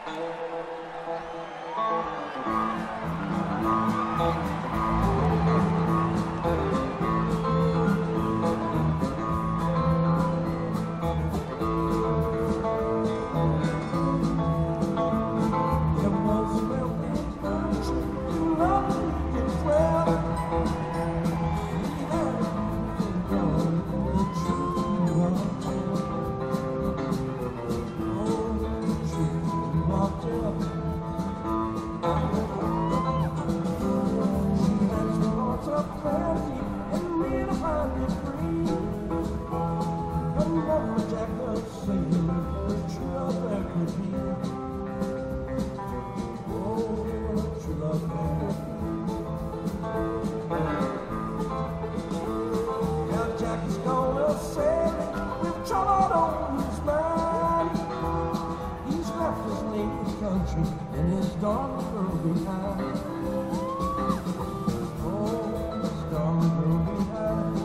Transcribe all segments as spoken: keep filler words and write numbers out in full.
And his darling girl behind. Oh, his darling girl behind.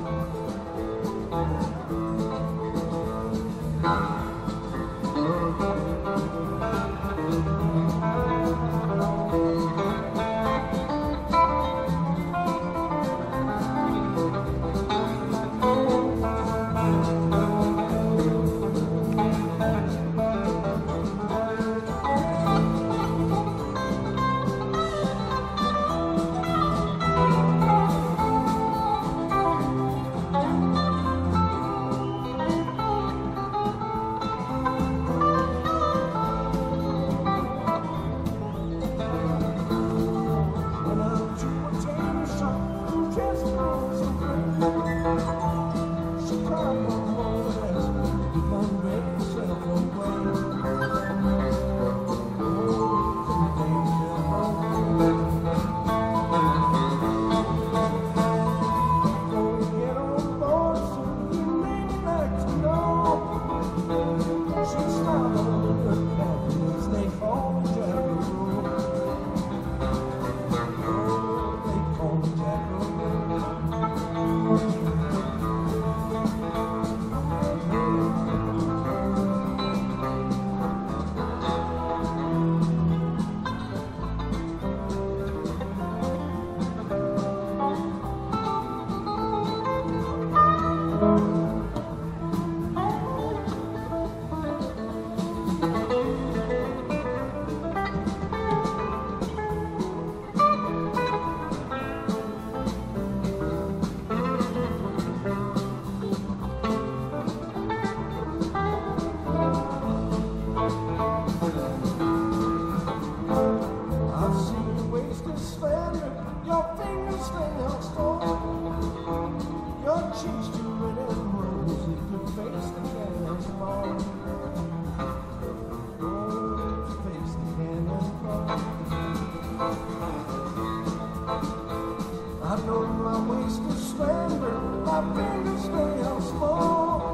I know my waist is slender, my fingers stay out small,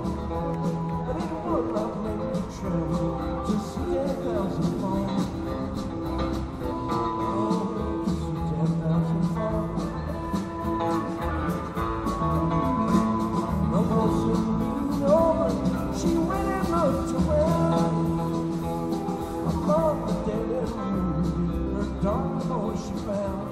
but it would not make me tremble to see ten thousand fall. Oh, to see ten thousand fall. No closer leaning over, she went and looked away. Among the dead and wounded, her darling boy she found.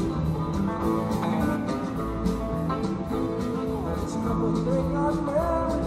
They got married.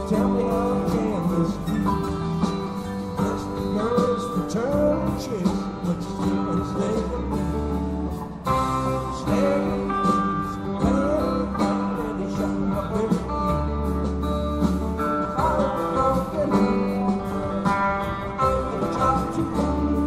Tell me how can this be? Yes, the girls return the trick, but you still ain't staying with me. Staying with me, playing around and they shut me up every week. I'm broken, and try to leave.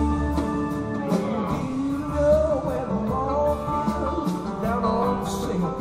Sing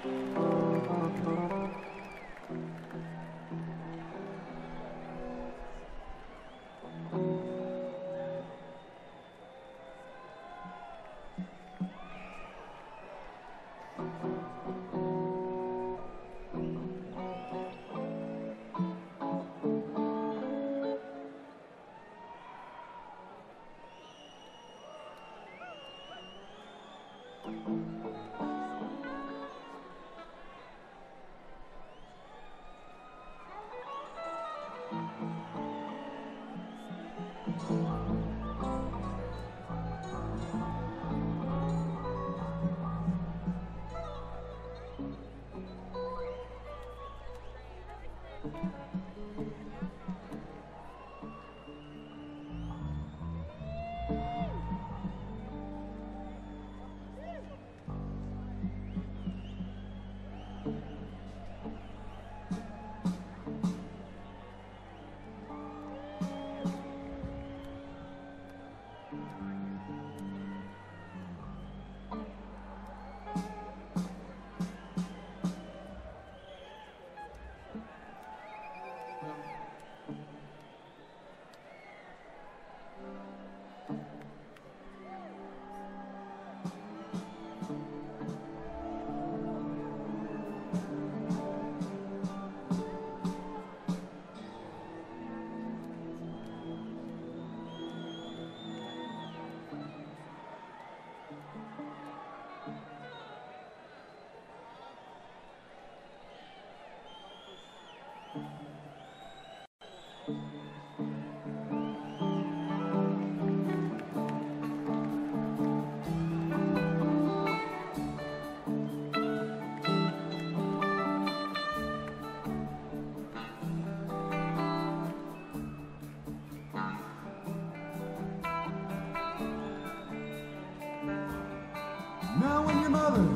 Now when your mother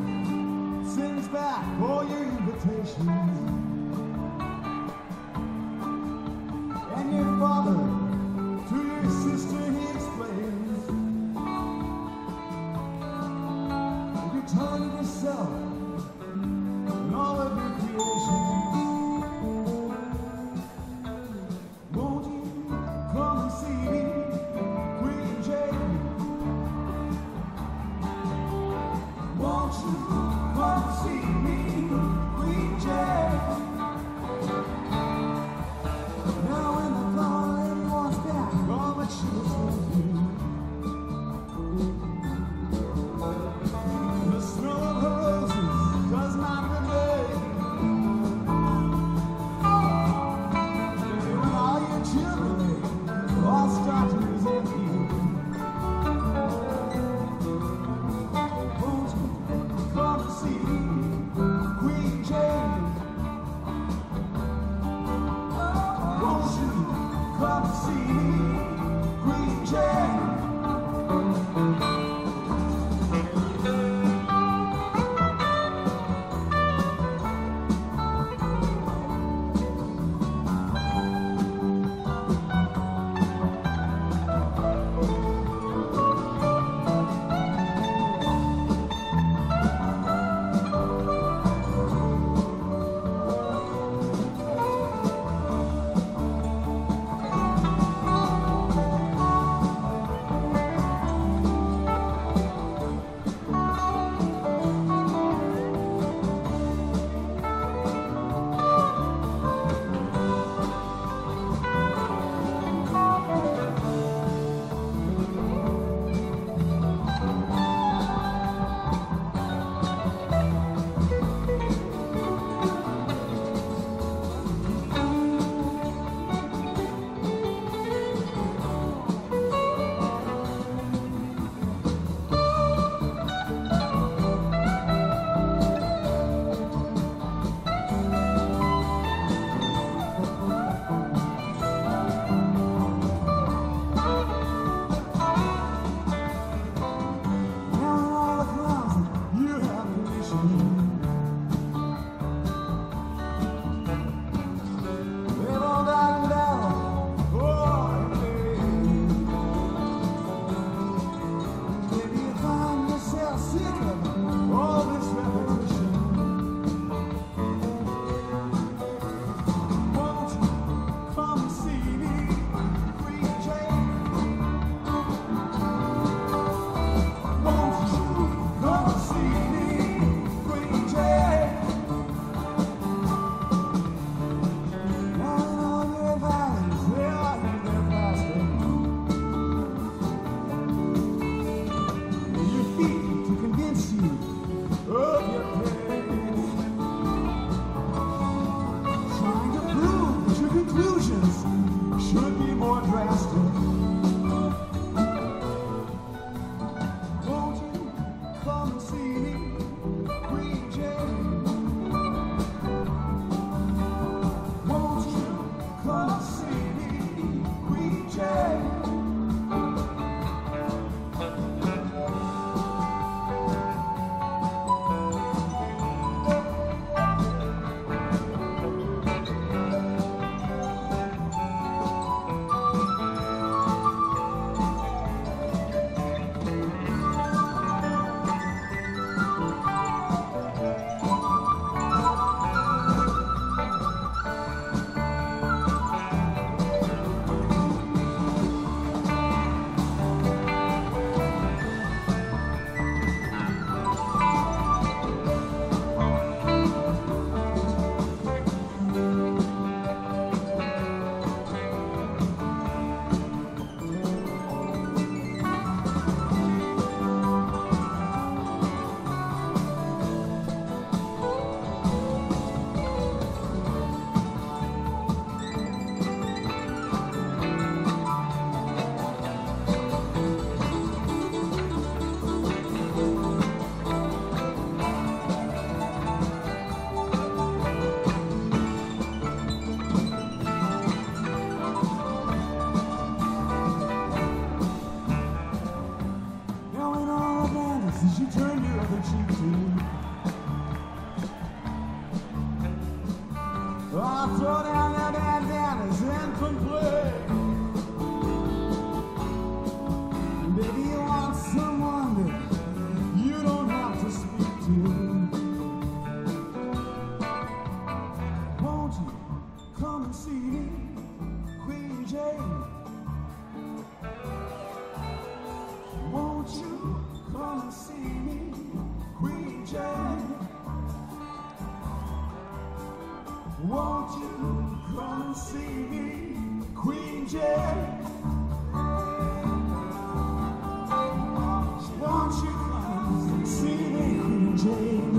sends back all your invitations, and your father to your sister he explains, you're telling yourself and all of your creations, won't you come and see me, Queen Jane? Won't you come see me, Queen Jane? Now when the blonde lady wants back all that she was with you, the smell of her roses does not remain. When all your children all start to resent you, won't you come to see Queen Jane? Won't you come to see Queen Jane? Sick of all this repetition. I'll throw down that damn Danny's incomplete. Baby, you want someone that you don't have to speak to. Won't you come and see me, Queen Jane? Won't you come and see me, Queen Jane? Won't you come and see me, Queen Jane? Won't you come and see me, Queen Jane?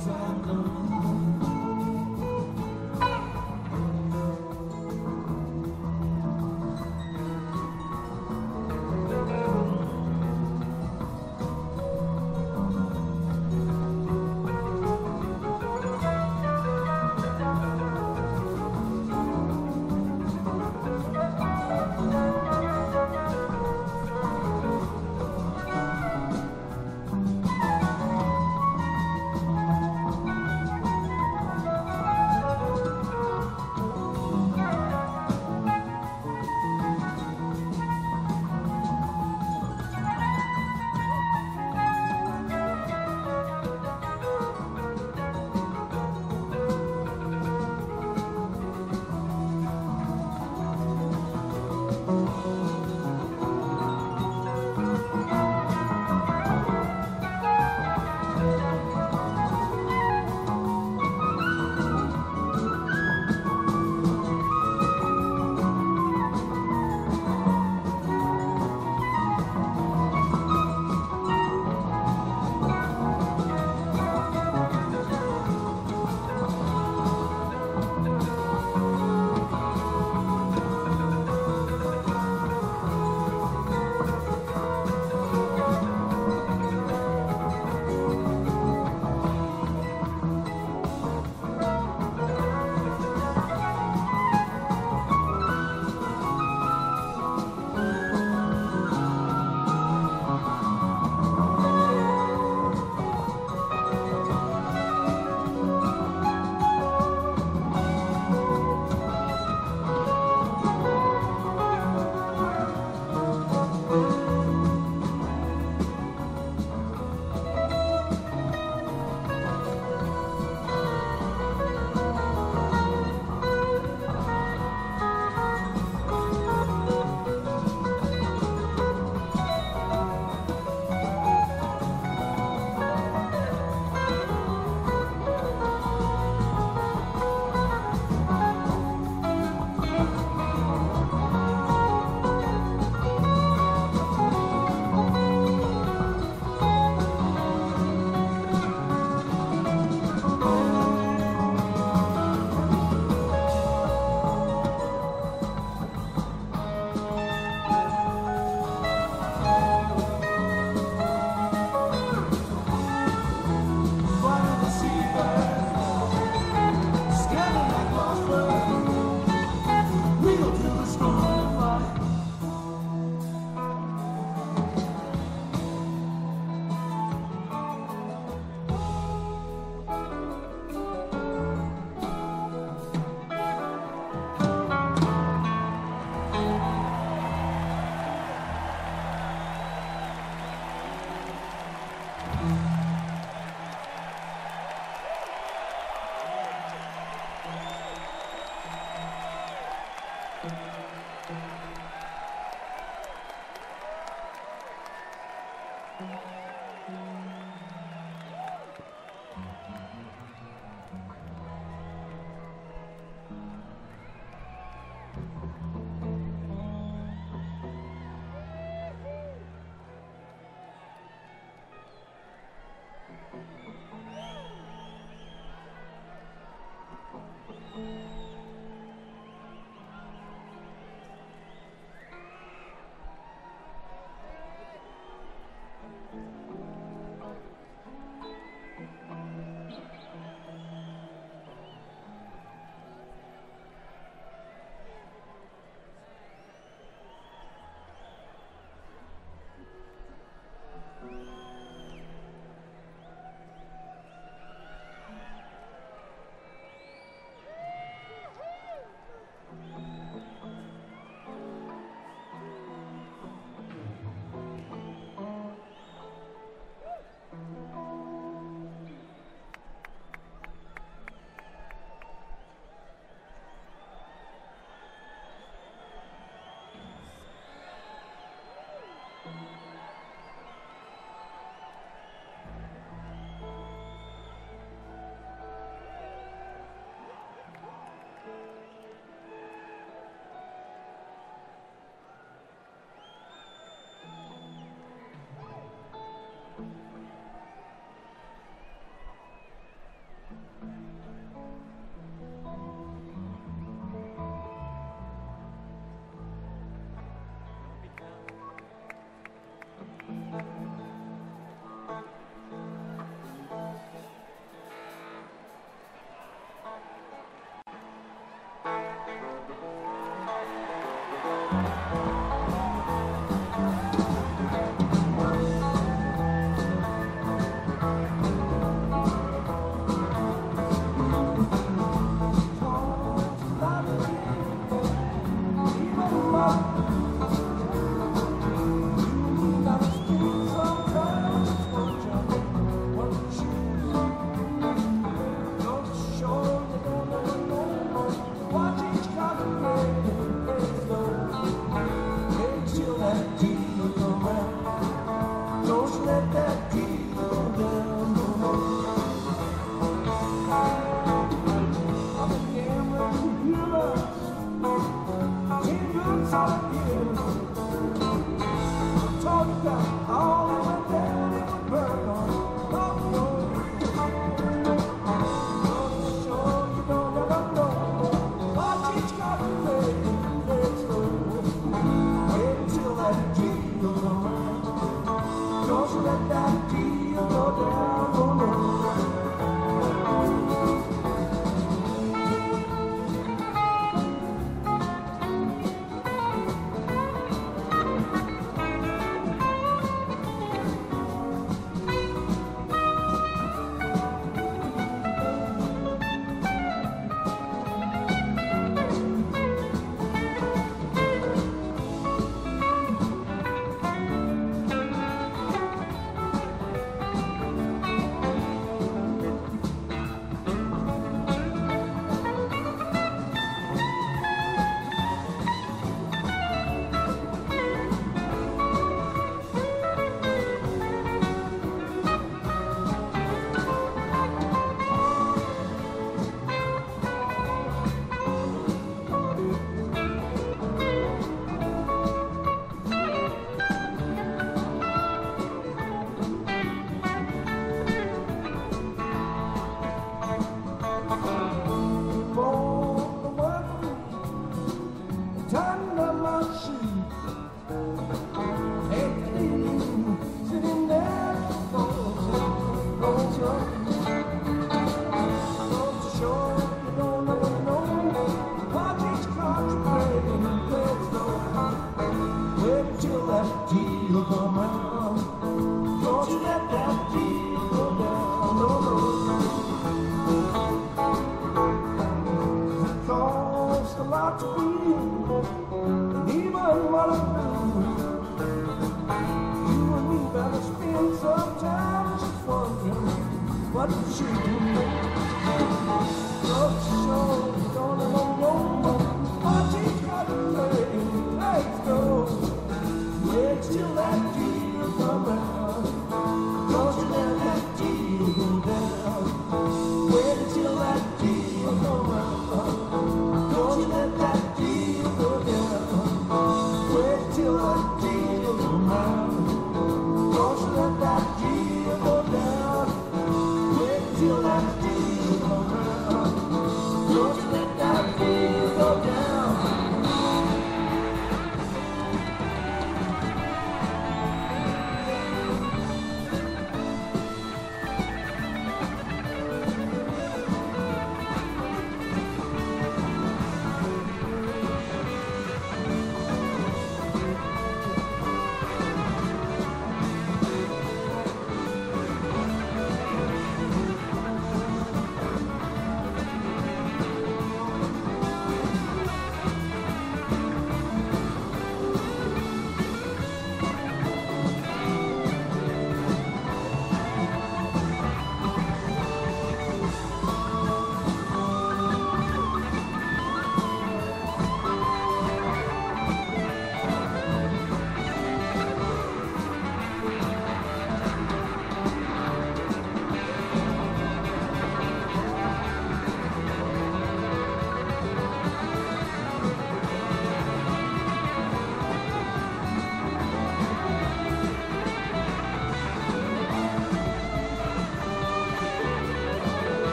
as I'm gone.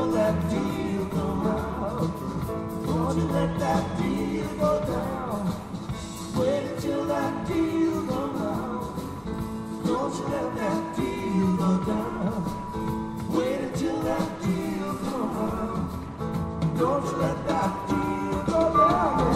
until that deal come out. Don't you let that deal go down. Wait until that deal come out. Don't you let that deal go down. Wait until that deal come out. Don't you let that deal go down.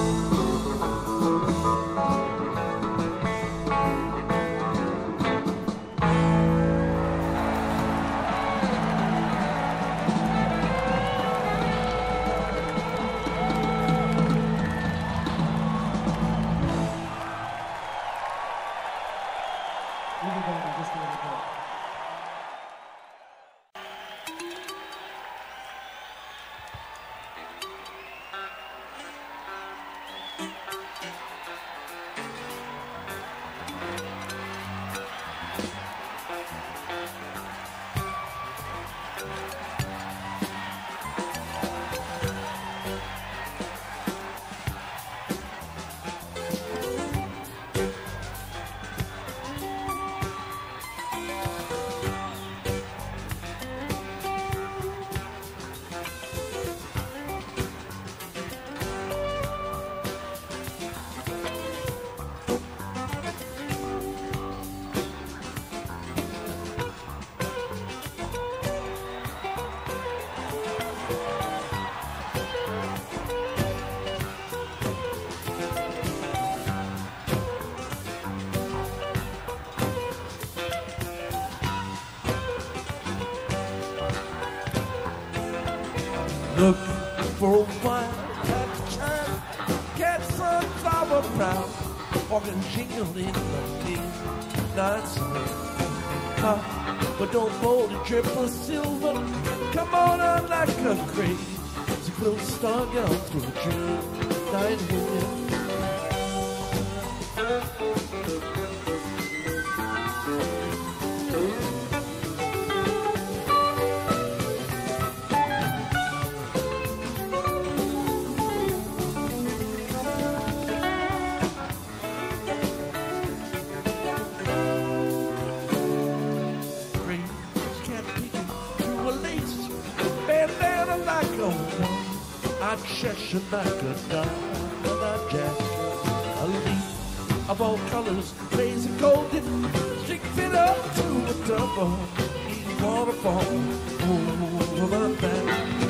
Look for a while at church, get sunflower proud, walking jingle in the midnight sun. Uh, but don't fold a triple silver, come on out like a crate. It's a close star down through a dream night wind. Cheshire like a diamond jack, a leaf of all colors, lazy golden, stick fit up to a double, eat waterfall over my back.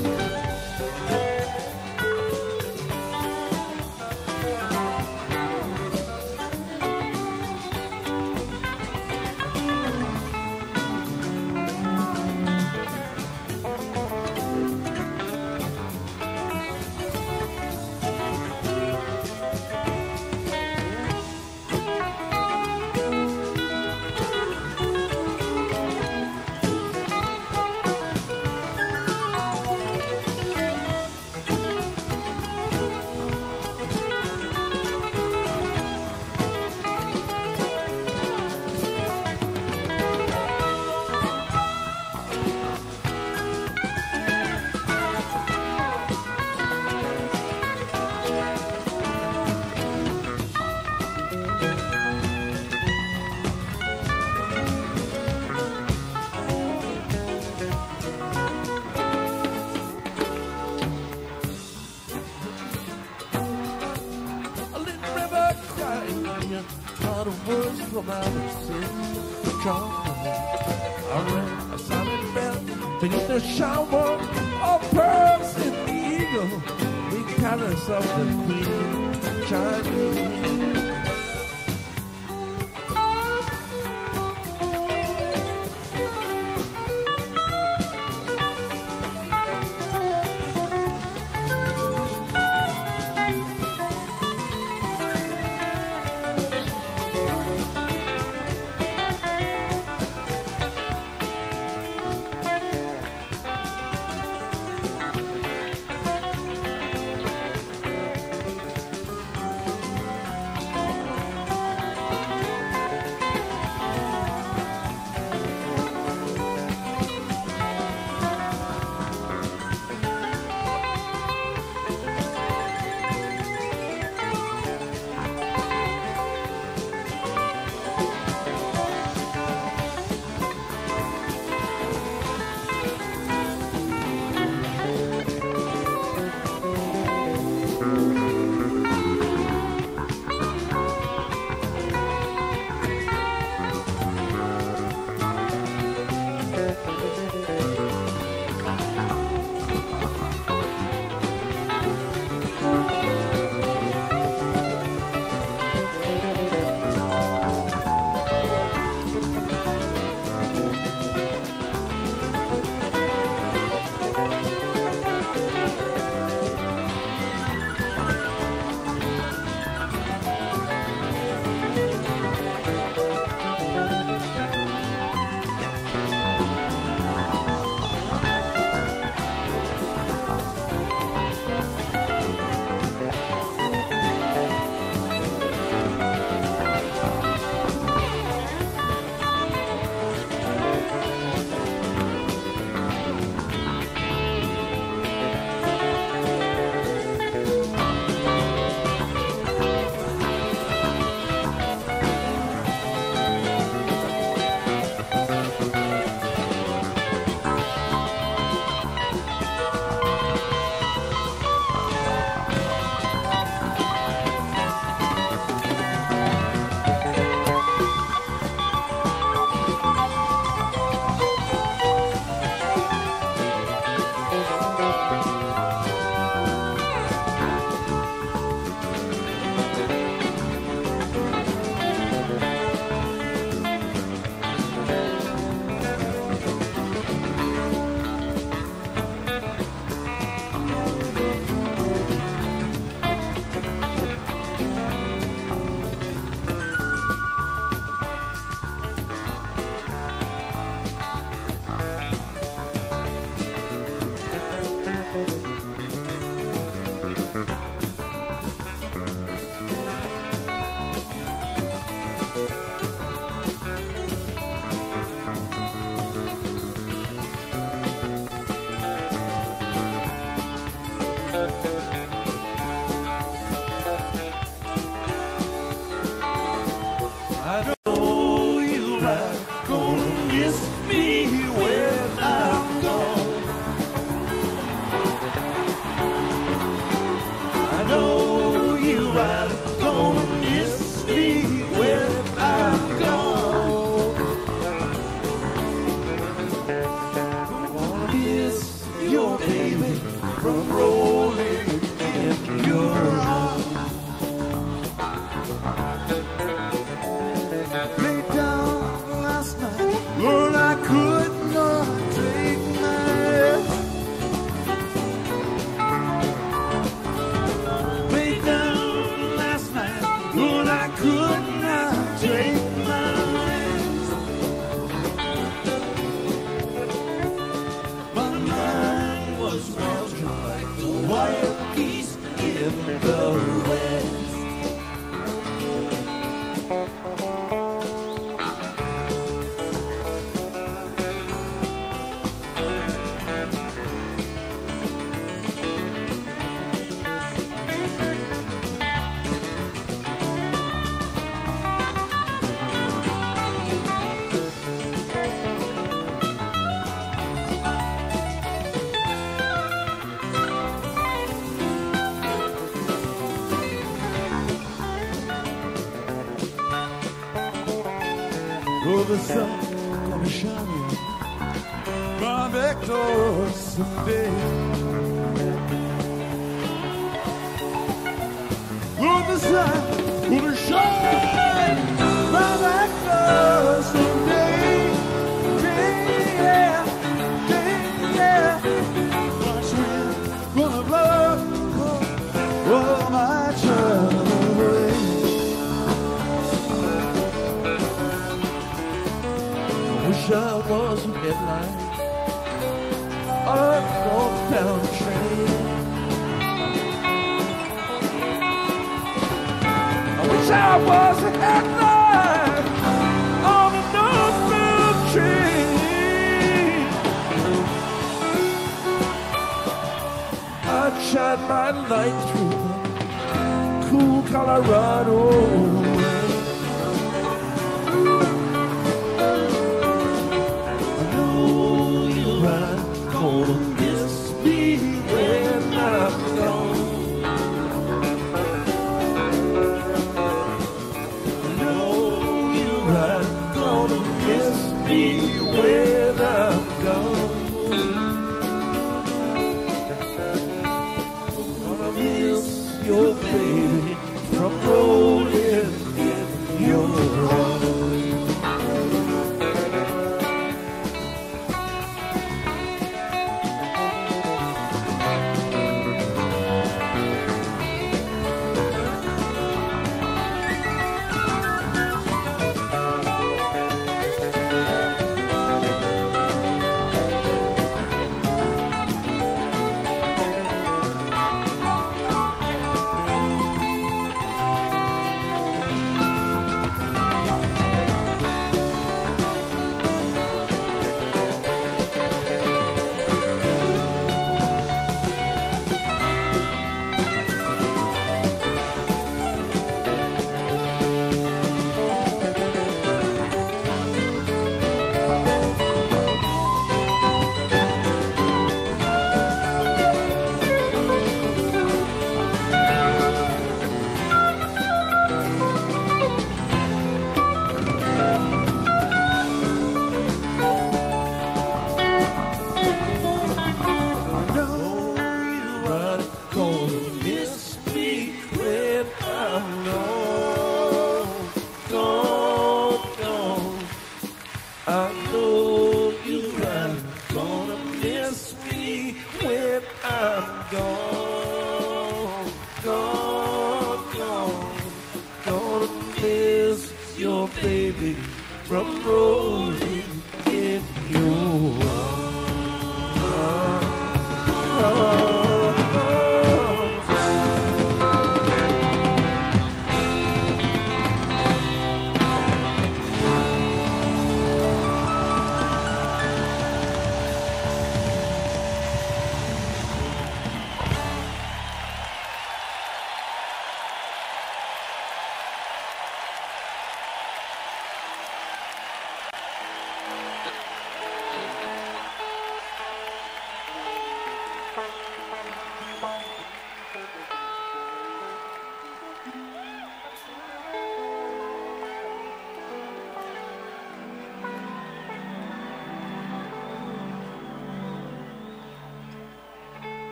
From out of sin, trouble. I rang a silent bell beneath the shower of pearls in the eagle, the palace of the queen, Chinese. from rolling in your arms. Lay down last night, Lord, I could not take my rest. Lay down last night, Lord, I could not take my rest. My mind was melting like the wild geese in the west. Oh, the sun gonna shine from Victor someday. Oh, the sun gonna shine from Victor someday. Yeah, yeah, yeah. Watch wind gonna blow all my trouble away. Wish I was a headline on a northbound train. I wish I was a headline on a northbound train. I'd shine my light through the cool Colorado. Gonna miss me when I'm gone. I know you're right. Gonna miss me when I'm gone. Gonna miss your baby from rolling in your arms.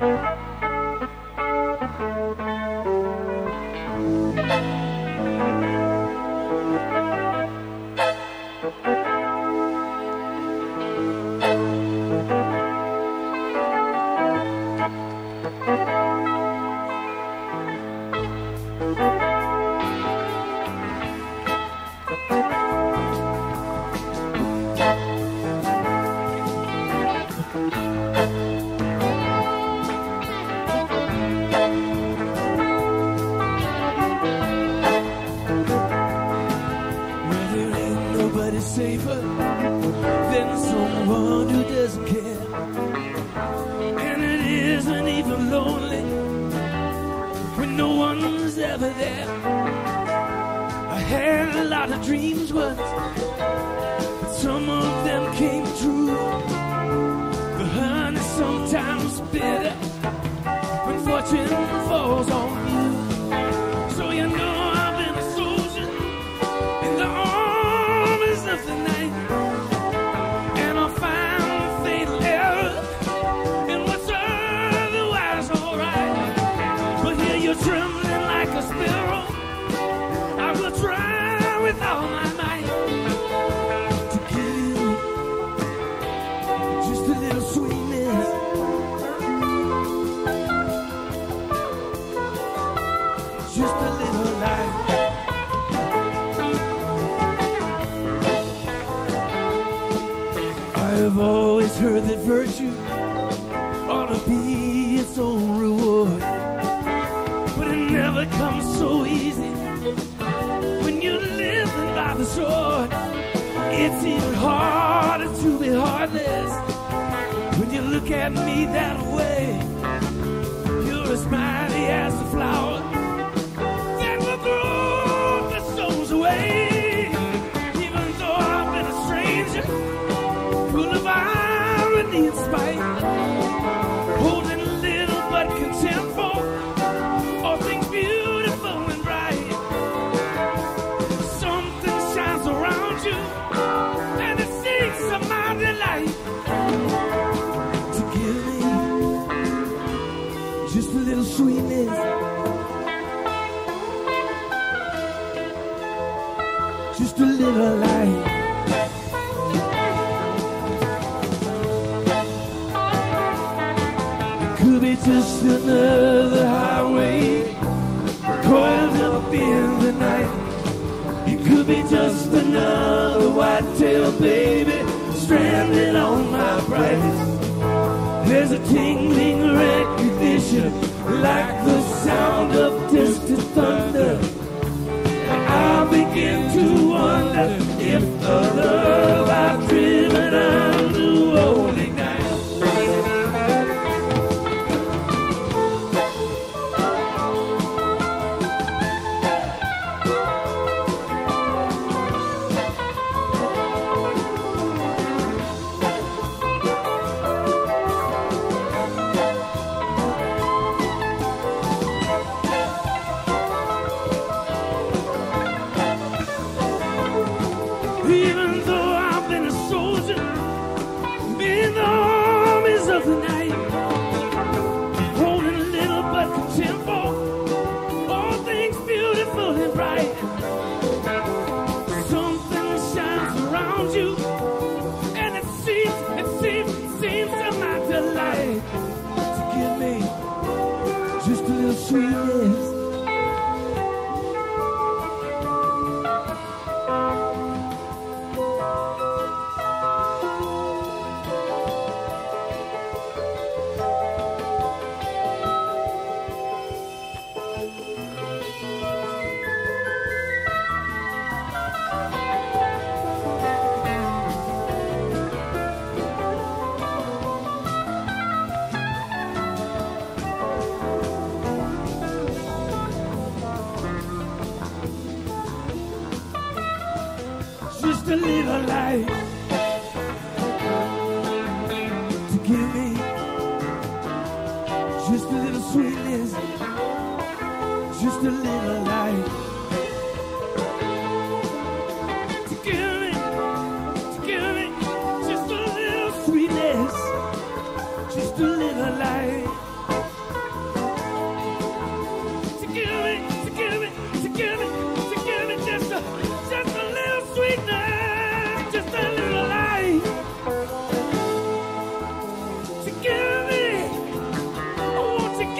Safer than someone who doesn't care, and it isn't even lonely when no one's ever there. I had a lot of dreams once, but some of them came true. The honey's sometimes bitter when fortune falls on you. So you know I've been a soldier in the armies of the night, and I found fatal error in what's otherwise alright. But here you're trembling like a sparrow. I will try with all my might to give you just a little sweetness, just a little light. I've always heard that virtue ought to be its own reward, but it never comes so easy when you're living by the sword. It's even harder to be heartless when you look at me that way. You're as mighty as the flower that will grow the stones away. Even though I've been a stranger, full of irony and spite, holding little but contempt for all things beautiful and bright. Something shines around you, and it seeks of my delight to give me just a little sweetness, just a little light. Could be just another highway coiled up in the night. It could be just another white-tailed baby stranded on my price. There's a tingling recognition like the sound of distant thunder. I begin to wonder if the love I've driven under won't ignite. Even though I've been a soldier in the armies of the night, holding a little but contempt for all things beautiful and bright. Something shines around you, and it seems, it seems, it seems to my delight to give me just a little sweetness, just a little light to give me just a little sweetness, just a little light to give me, to give me just a little sweetness, just a little light.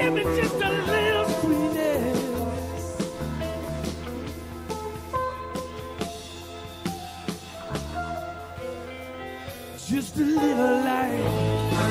give me just a little sweetness. Just a little light.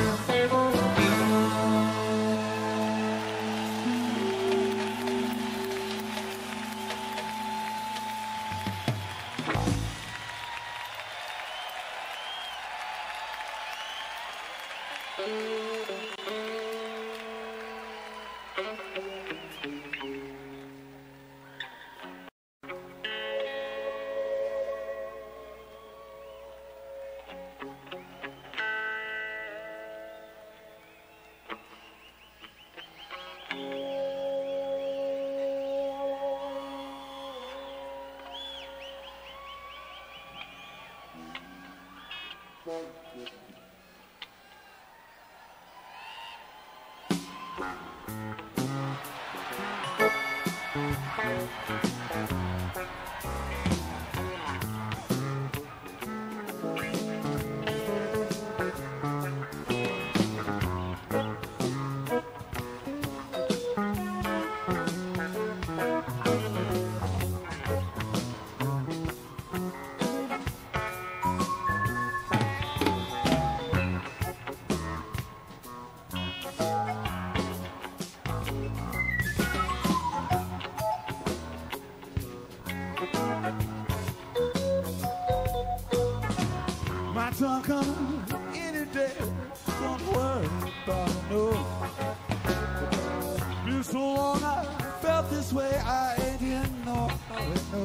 Sun coming any day, don't worry about it, no. Been so long I felt this way, I ain't didn't know how it no.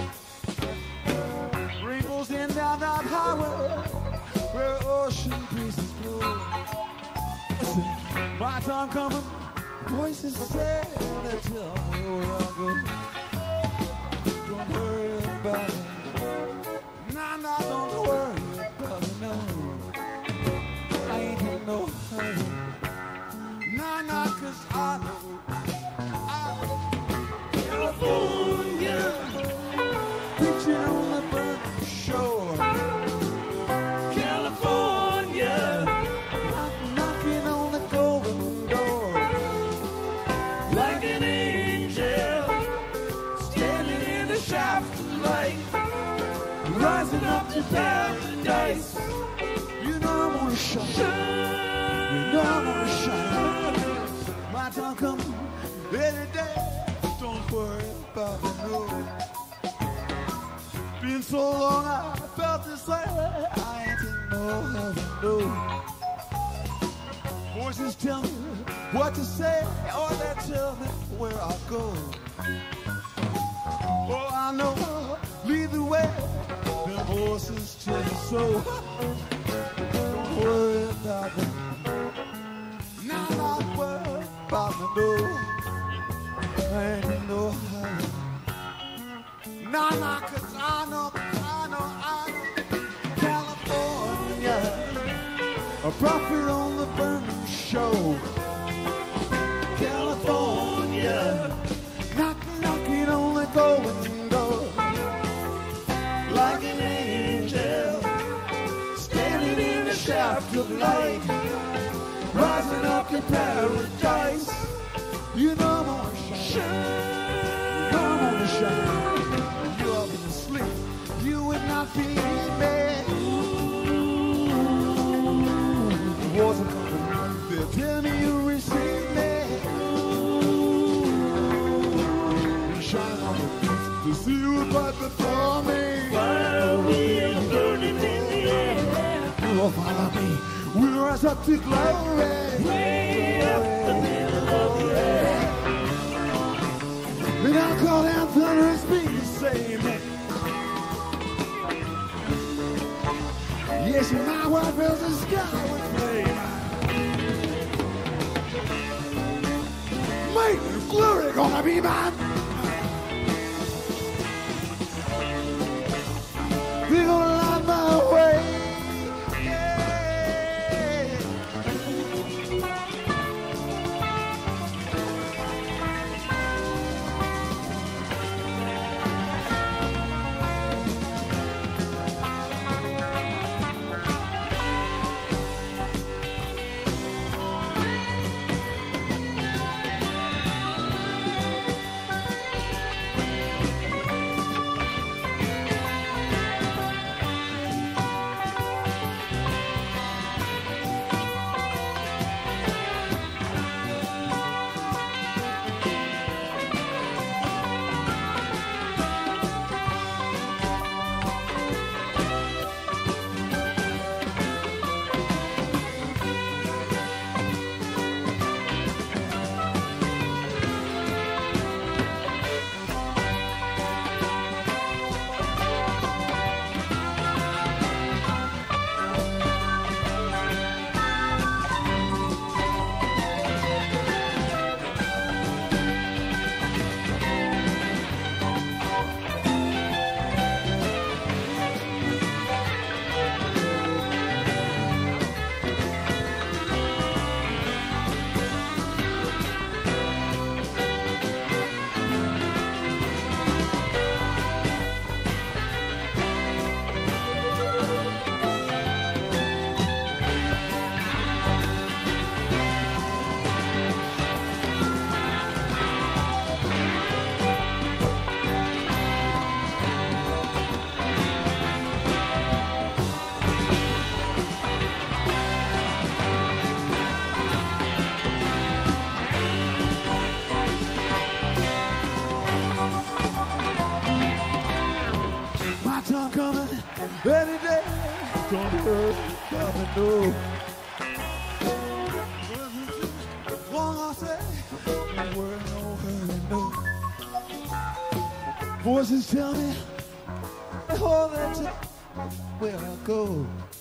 Rainbows in down that highway where ocean breezes blow. Listen, my time coming, voices say they tell me where I go. Don't worry about it, nah, nah, don't worry. No, I ain't in no hurry. Nah, nah, cause I know I'm California, preaching on the burning shore. California, knocking on the golden door. Like an angel, standing in the shaft of light, rising up to paradise. You know I'm gonna shine. You know I'm gonna shine. My time comes every day. Don't worry about the no. Been so long I felt this way. I ain't in no heaven, no. Voices tell me what to say, or they tell me where I go. Oh, I know lead the way. The voices tell me so. Don't worry about them. Now not worry about me, no. I ain't in no hurry. Nah, nah, cause I know, I know, I know. California, a prophet on the burning show. California, knocking, knocking on the golden door. Like an angel, standing in the shaft of light, rising up to paradise. You know I'm gonna shine. You know I'm gonna shine. You up in the sleep, you would not believe me. The walls are coming, they tell me you receive me. You shine on the beach to see what's right before me. Fire wheel burning in the air. Oh, follow me, we'll rise up to glory. Way up the middle of the air. And I'll call down thunder and speed, say amen. Yes, my wife fills the sky with flame. Might and glory gonna be mine. They're gonna light my way. know. One I say, no worry, no hurry, no. Voices tell me, oh, that's it, where I go.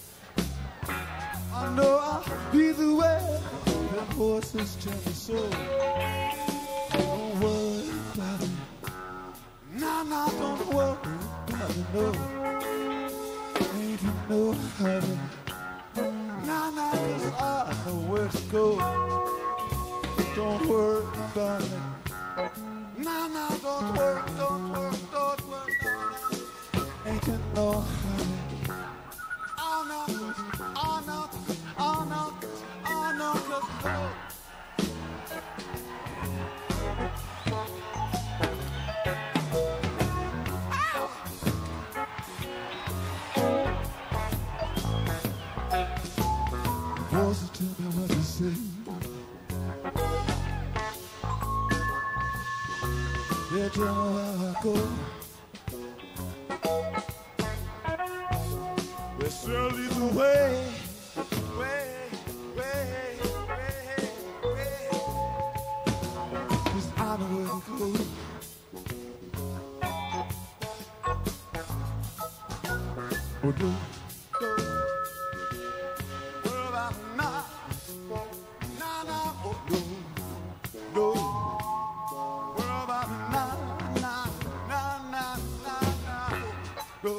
I know I'll be the way the voices tell me so. Don't worry about it. No, no, don't worry about it, no. Ain't you no hurry. No, no, cause I know where to go. Don't worry about it. No, no, don't worry, don't worry, don't worry, no, no. Ain't you no hurry. Oh no, oh no, oh no, oh no, cause no. Voices tell me what to say. They tell me how I go. They still lead the way, way, way, way, way. 'Cause I know where to go. Oh, do, do. Well, I'm not, nah, nah, oh, no, no. Well, I'm not, nah, nah, nah, nah, nah, no.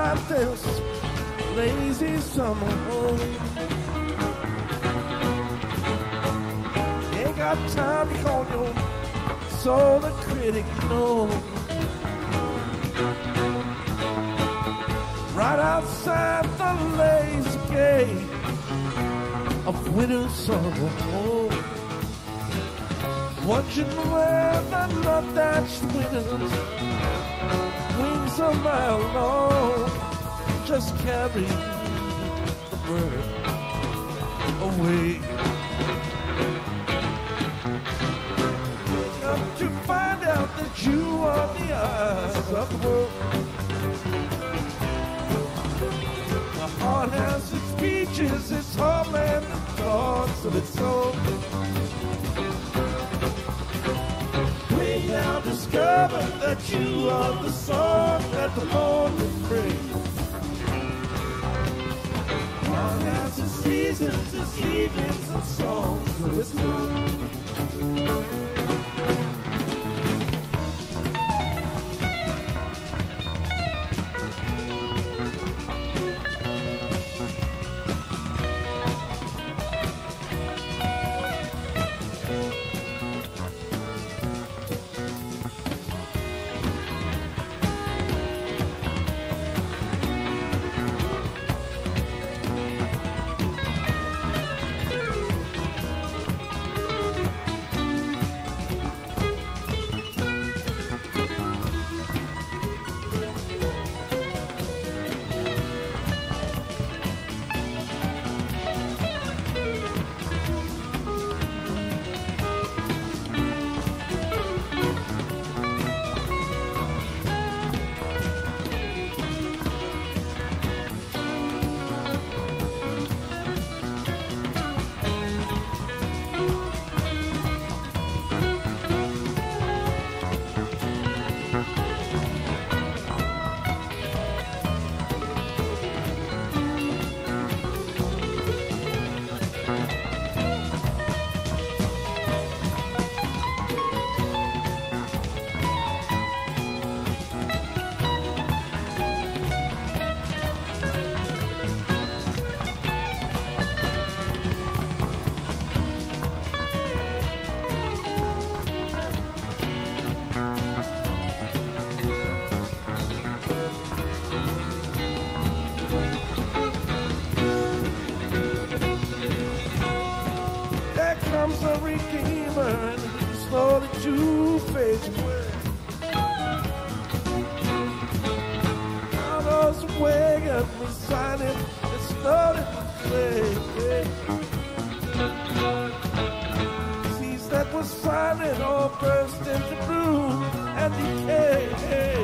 outside this lazy summer home. Ain't got time to call your soul a critic, no. Right outside the lazy gate of winter summer home. Watching where the nut-thatched windows, wings a mile long, just carry the bird away. Come to find out that you are the eyes of the world. My heart has its beaches, its heartland, and thoughts of its own. We now discover that you are the song that the morning brings. Heart has its seasons, its evenings, and songs of its own. Comes a redeemer and slowly to fade away. Now those away at me signing and slowly to fade. Seas that was silent all burst into bloom and decay.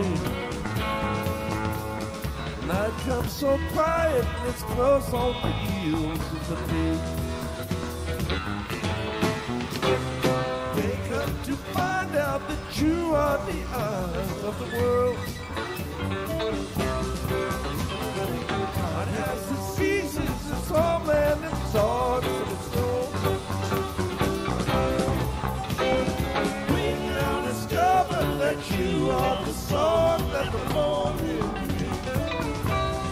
Night comes so quiet and it's close on the heels of the day. To find out that you are the eyes of the world. God has its seasons, its homeland, its thoughts, and its own. We now discover that you are the song that the morning brings.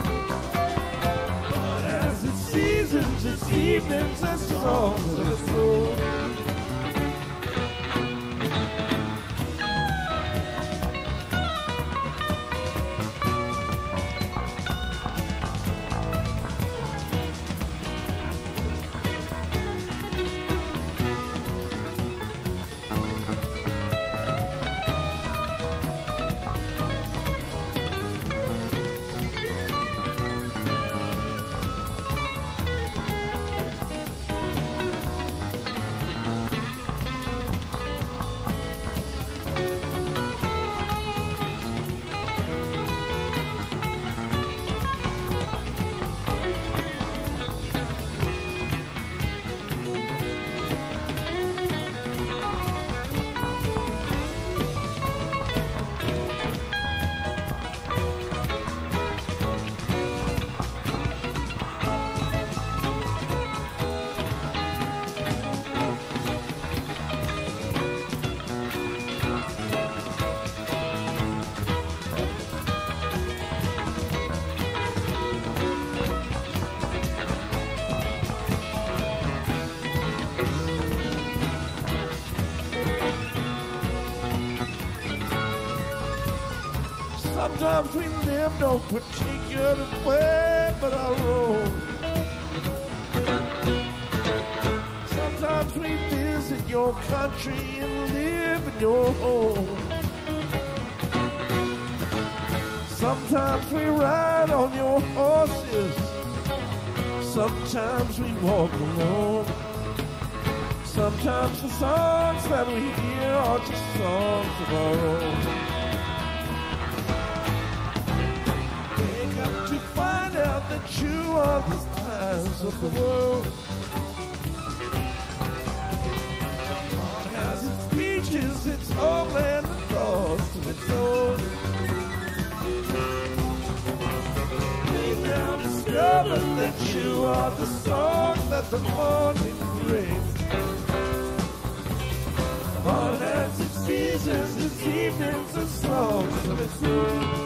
God has its seasons, its evenings, and songs of its own. Sometimes we live no particular way but our own. Sometimes we visit your country and live in your home. Sometimes we ride on your horses. Sometimes we walk alone. Sometimes the songs that we hear are just songs of our own. Wake up to find out that you are the stars of the world. Heart has its beaches, its homeland, and thoughts of its own. We've now discovered that you are the song that the morning brings. Heart has its seasons, its evenings, and songs of its own.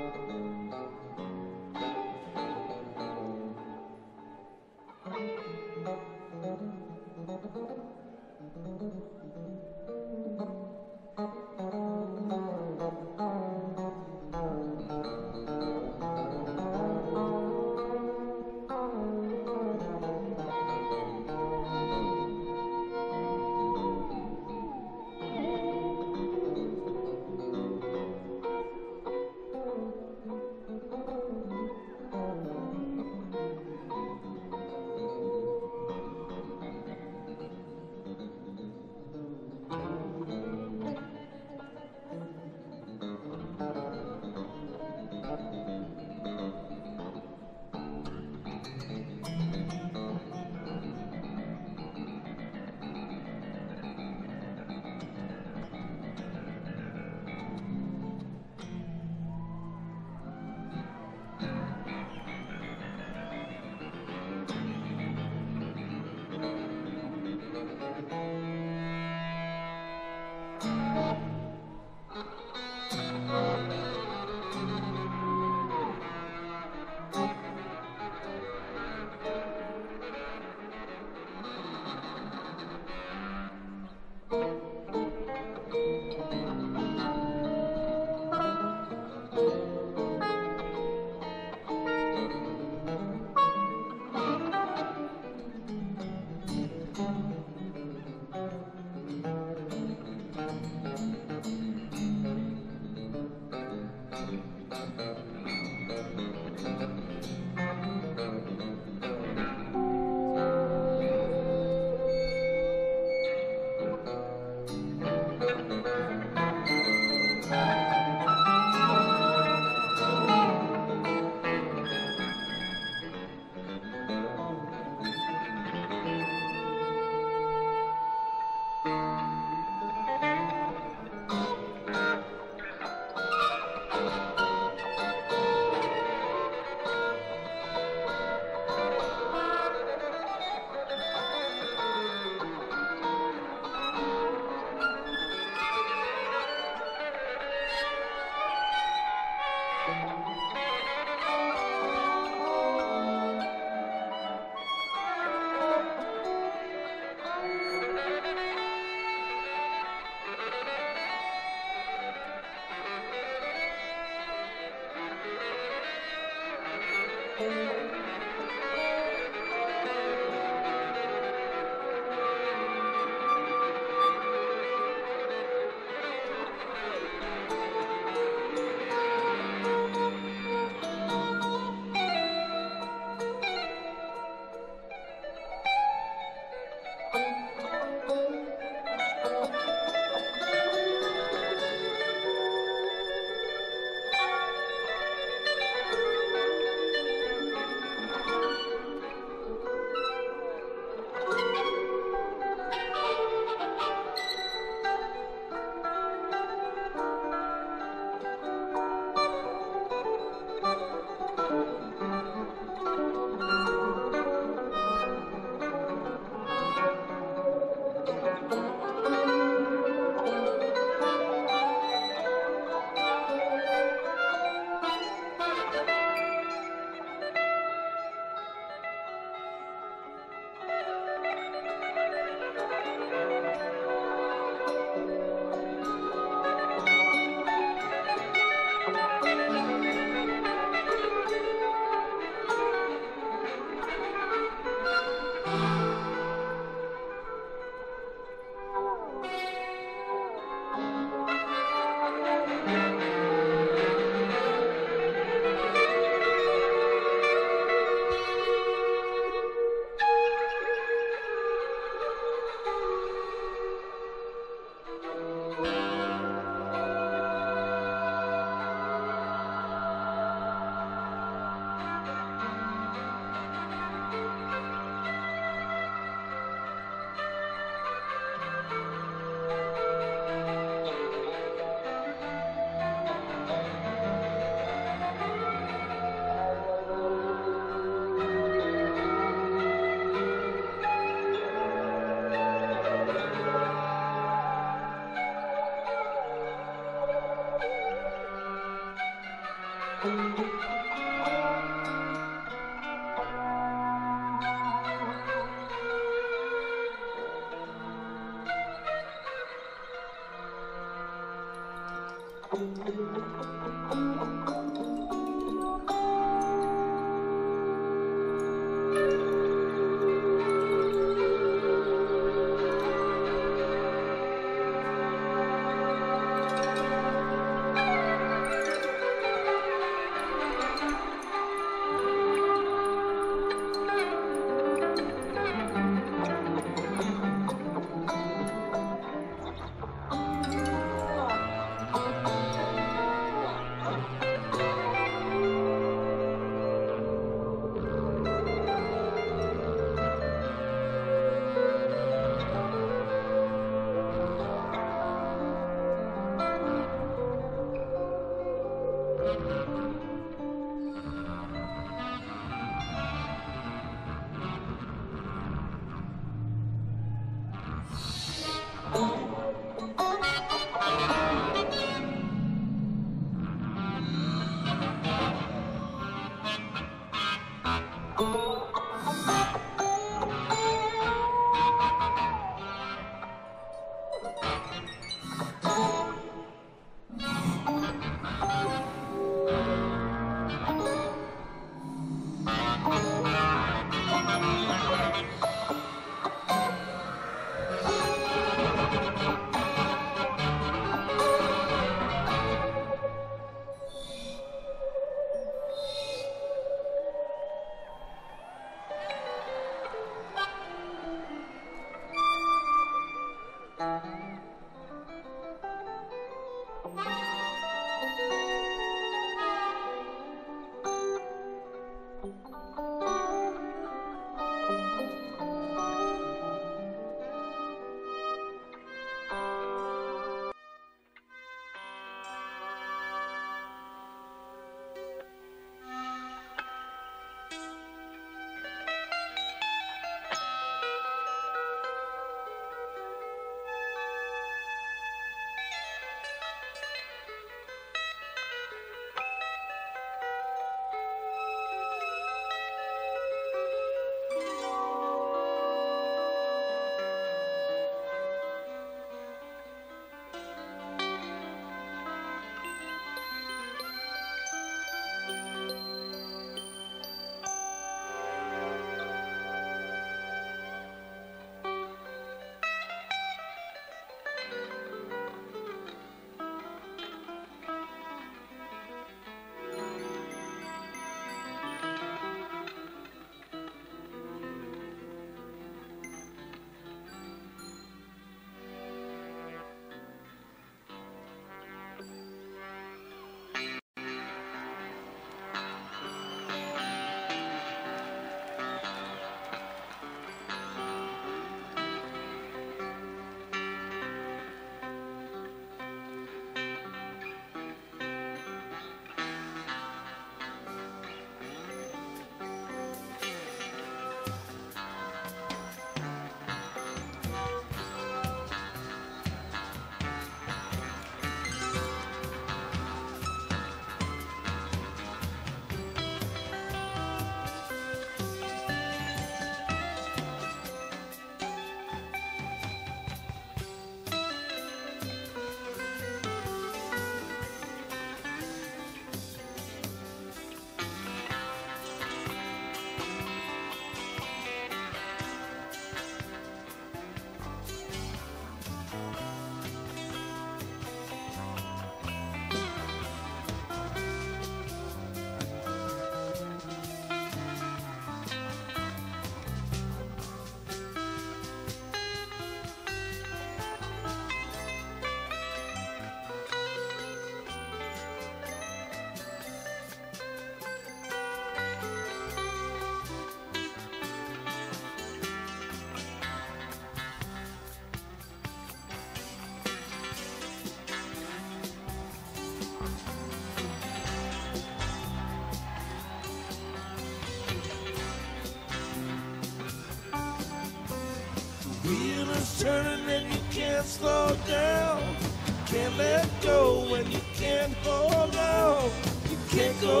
Wheel is turning and you can't slow down. Can't let go when you can't hold on. You can't go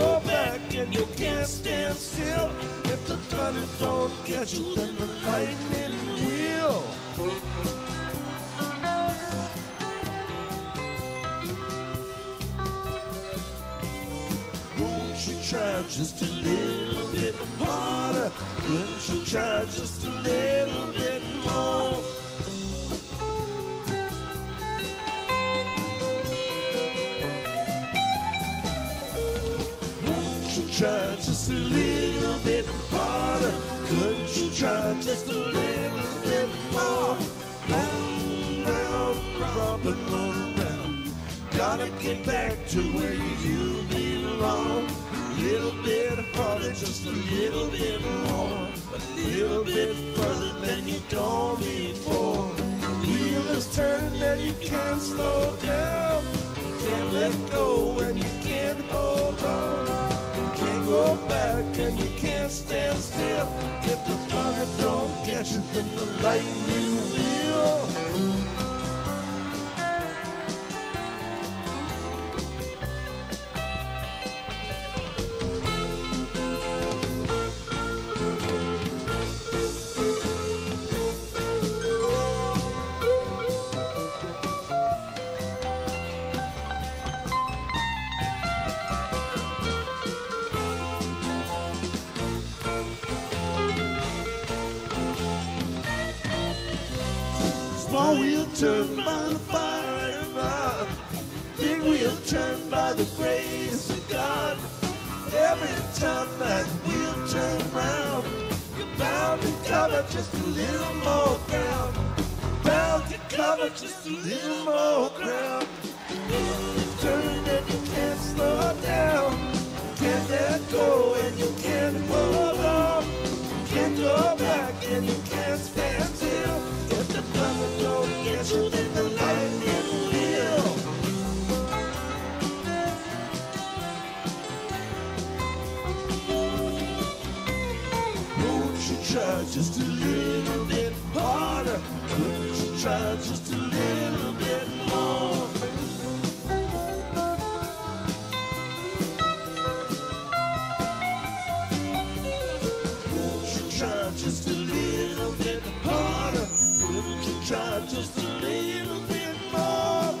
still. If the thunder don't catch you, then the lightning will. Won't you try just a little bit harder? Won't you try just a little bit more? Won't you try just a little bit harder? Couldn't you try just a little bit more? Round, round, romping around. Gotta get back to where you belong. A little bit harder, just a little bit more. A little bit further than you gone before. The wheel is turning and you can't slow down. You can't let go and you can't hold on. You can't go back and you can't stand still. If the thunder don't catch you, then the lightning will. Small wheel turned by the fire of God. Big wheel turned by the grace of God. Every time that wheel turns round, you're bound to cover just a little more ground. Bound to cover just a little more ground. You turn and you can't slow down. You can't let go and you can't hold on. You can't go back and you can't stand still. If the thunder don't get you, then the lightning will. Won't you try just a little bit harder? Won't you try just a little bit more? Won't you try just a little bit harder? Won't you try just a little bit more?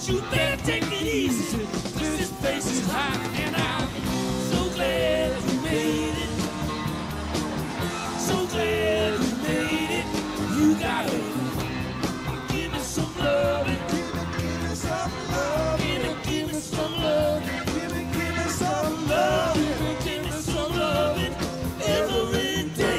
but you better take it easy. This place is hot and I'm so glad you made it. So glad you made it. You gotta give me some love. Give me, give me some love. Give me, give me some love. Give me, give me some love. Give me, give me some love every day.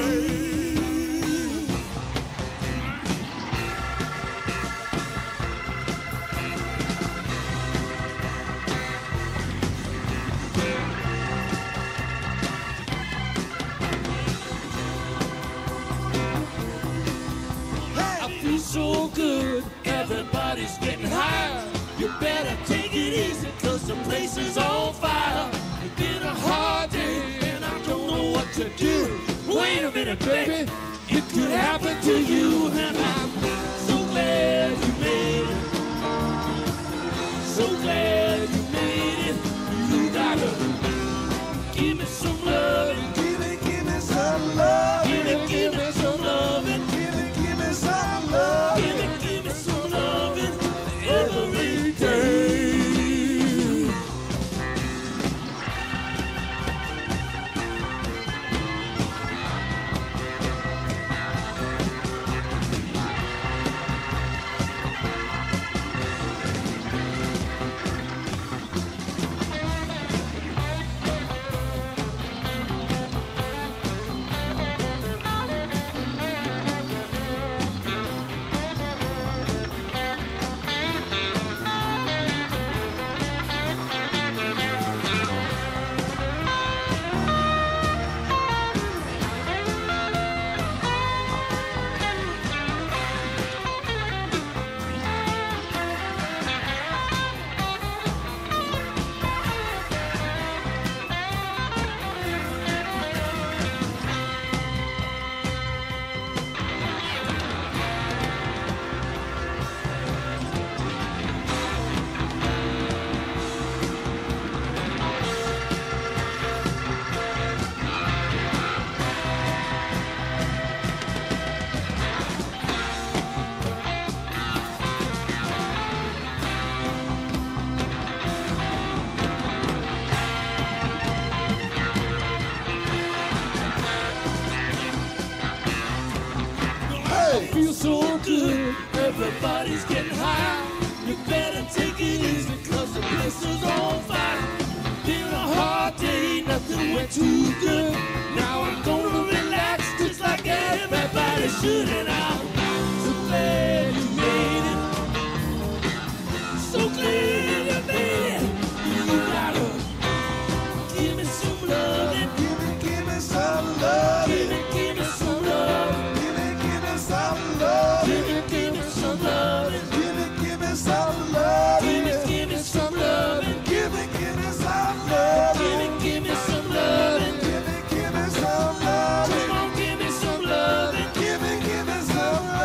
I feel so good, everybody's getting high. You better take it easy, cause the place is on fire. It's been a hard day, and I don't know what to do. Wait a minute, baby, it could happen to you. And I'm so glad you made it. So glad you made it. You gotta give me some love. Give me, give me some love. Give me, give me some love. Give me, give me some love. Give me, give me some love every day. Feel so good, everybody's getting high. You better take it easy, cause the place is on fire. Been a hard day, nothing went too good. Now I'm gonna relax just like everybody should. And I'm so glad you made it. So glad you made it. You gotta give me some love. Give me, give me some love. Give me, give me some love. Give me, give me some love. Give me, give me some love. Give me, give me some love. Give me, give me some love. Give me, give me some love. Give me, give me some love. Give me, give me some love. Come on, give me some love. Give me, give me some love.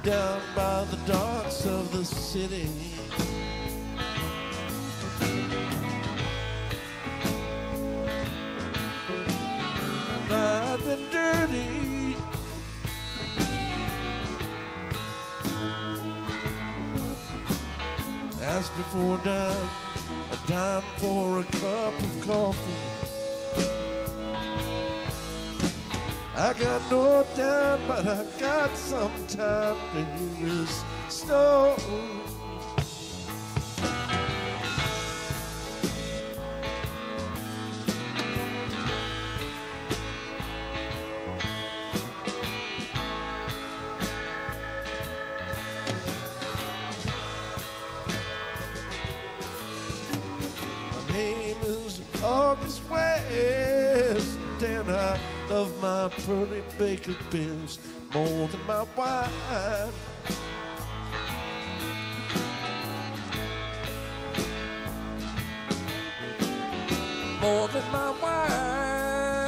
down by the docks of the city. I've been dirty, asked me for a dime, a dime for a cup of coffee. I got no time, but I got some time to hear this story. My name is August West, and I love my pretty baker bills more than my wine. More than my wine.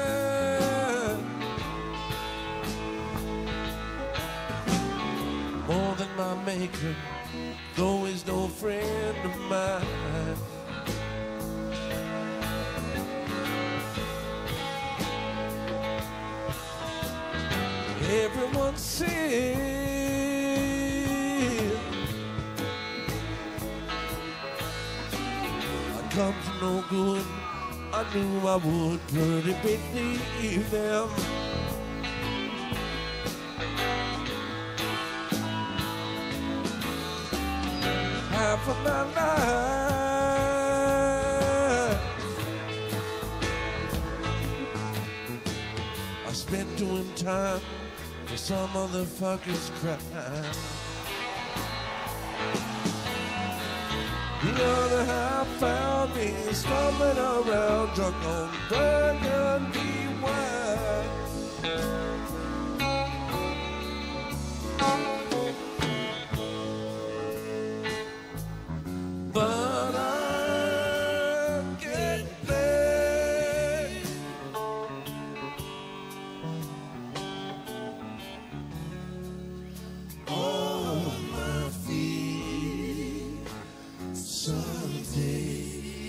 More than my maker, though he's no friend of mine. Everyone said I come to no good. I knew I would pretty believe them. Half of my life I spent doing time for some motherfucker's crime. The other half found me stumbling around, drunk on burgundy wine. But I'm getting back. On my feet someday.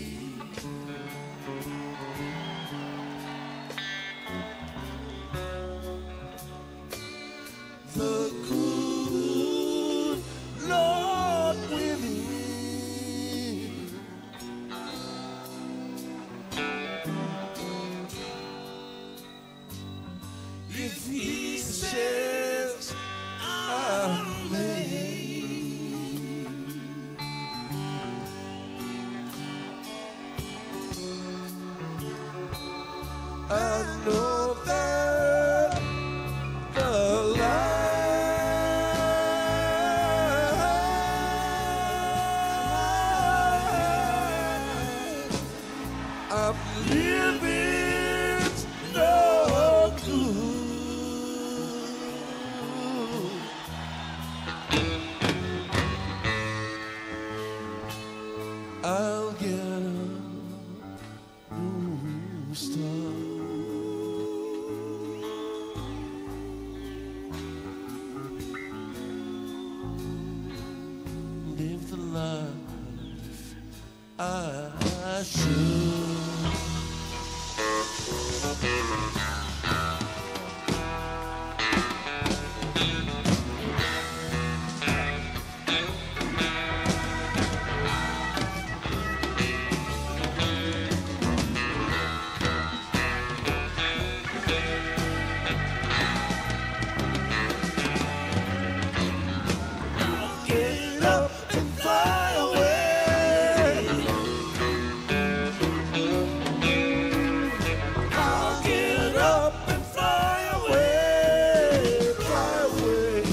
The good Lord willing, if He says I may, I know that the life I'm living's no good. I'll get a new start. Live the life I should. Get up and fly away. I'll get up and fly away, fly away.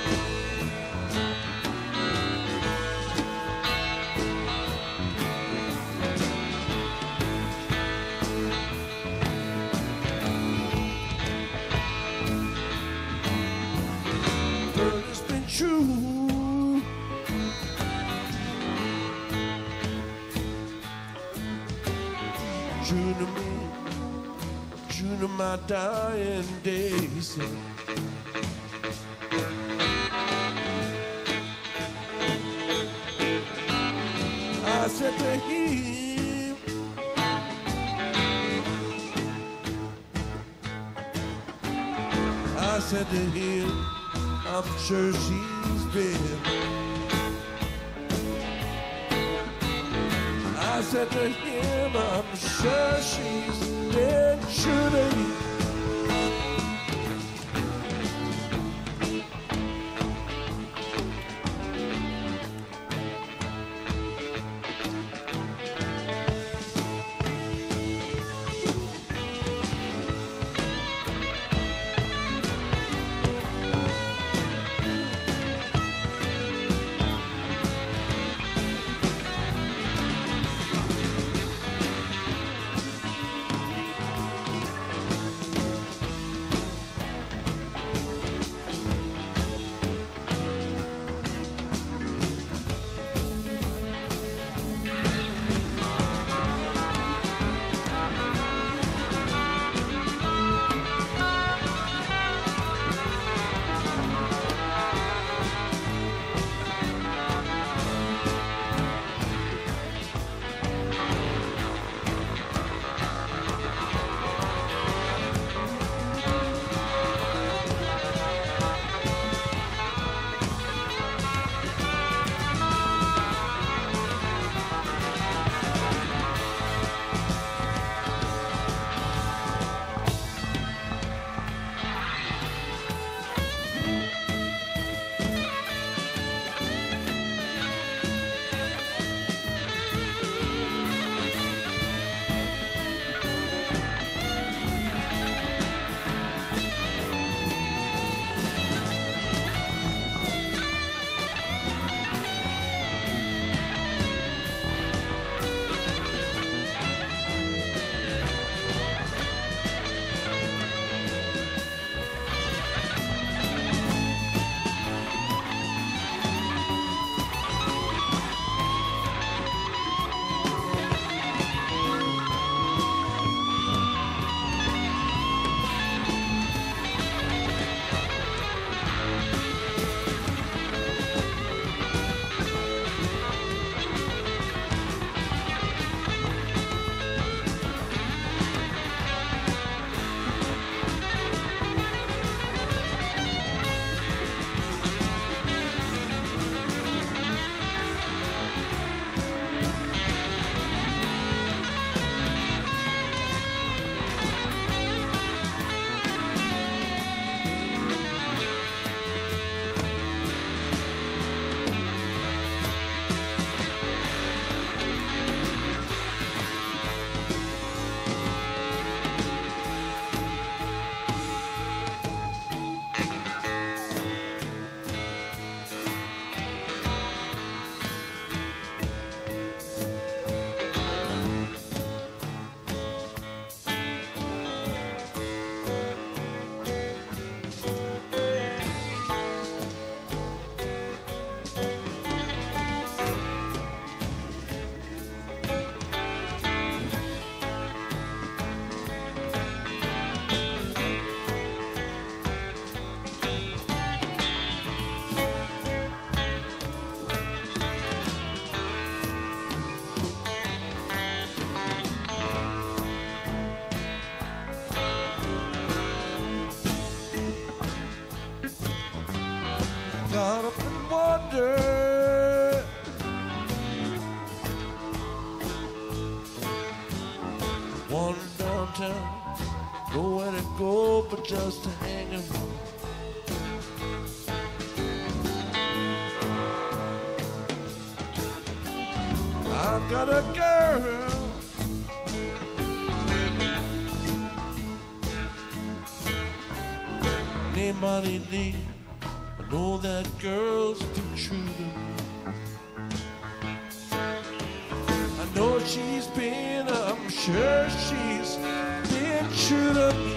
But it's been true. True to me, true to my dying days. said to him, I'm sure she's been. I said to him, I'm sure she's been true to you. Got up and wondered wandered downtown, nowhere to go but just to hang around. I've got a girl named Money Lee. I know that girl's been true to me. I know she's been, I'm sure she's been true to me.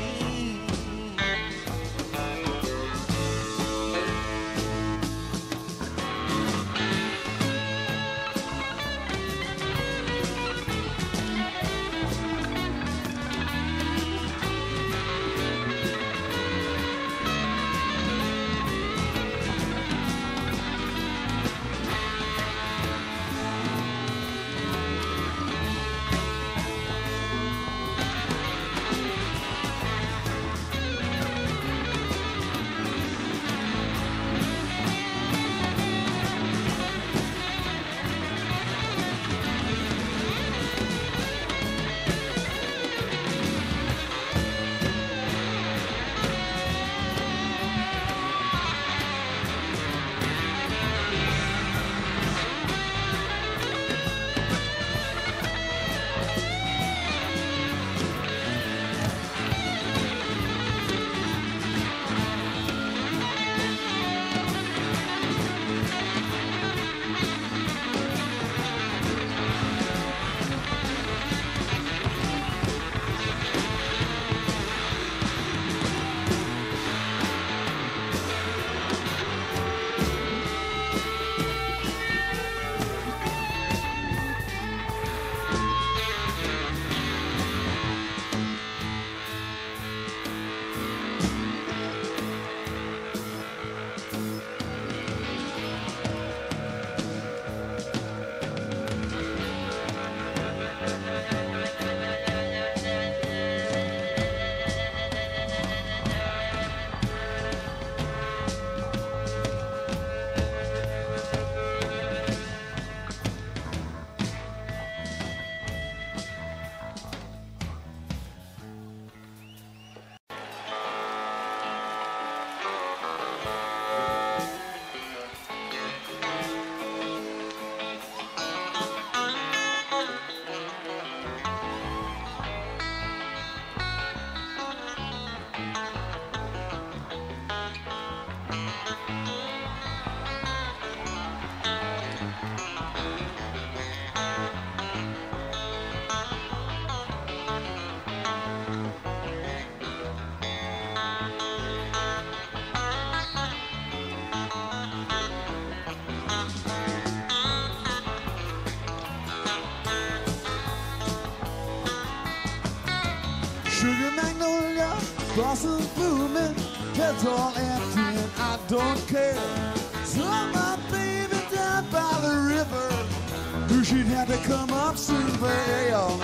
blossoms blooming, heads all empty, and I don't care. Saw my baby down by the river, knew she'd have to come up soon, babe.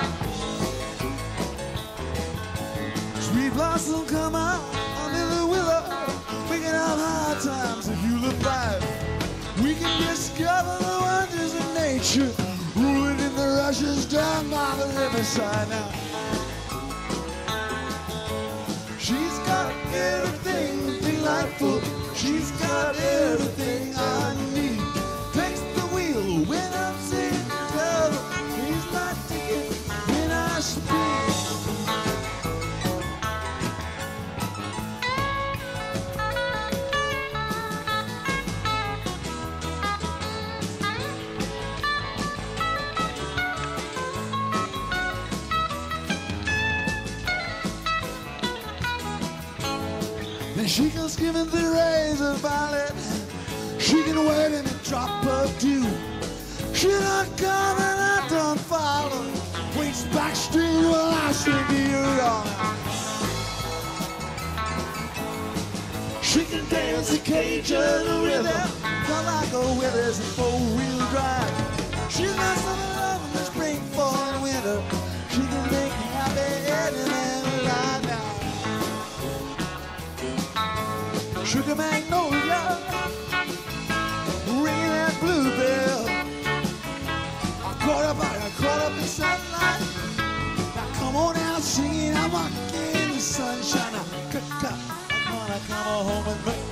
Sweet blossom come out under the willow, making out hard times if you look back. We can discover the wonders of nature, ruling in the rushes down by the riverside now. She's got everything delightful. She's got everything I need. Takes the wheel when I'm sitting down. He's my ticket when I speak. And she can skim in the rays of violet. She can wait in a drop of dew. She don't come and I don't follow. Waits backstreet while I sing to you, darling. She can dance the Cajun rhythm, come like a withers in four-wheel drive. She's got some love in the spring, fall, and winter. She can make happy any man alive now. Sugar magnolia, ringing that bluebell. I caught up, I caught up in sunlight. Now come on out singing, I'm walking in the sunshine. Now, cut, cut, I'm gonna come home with me.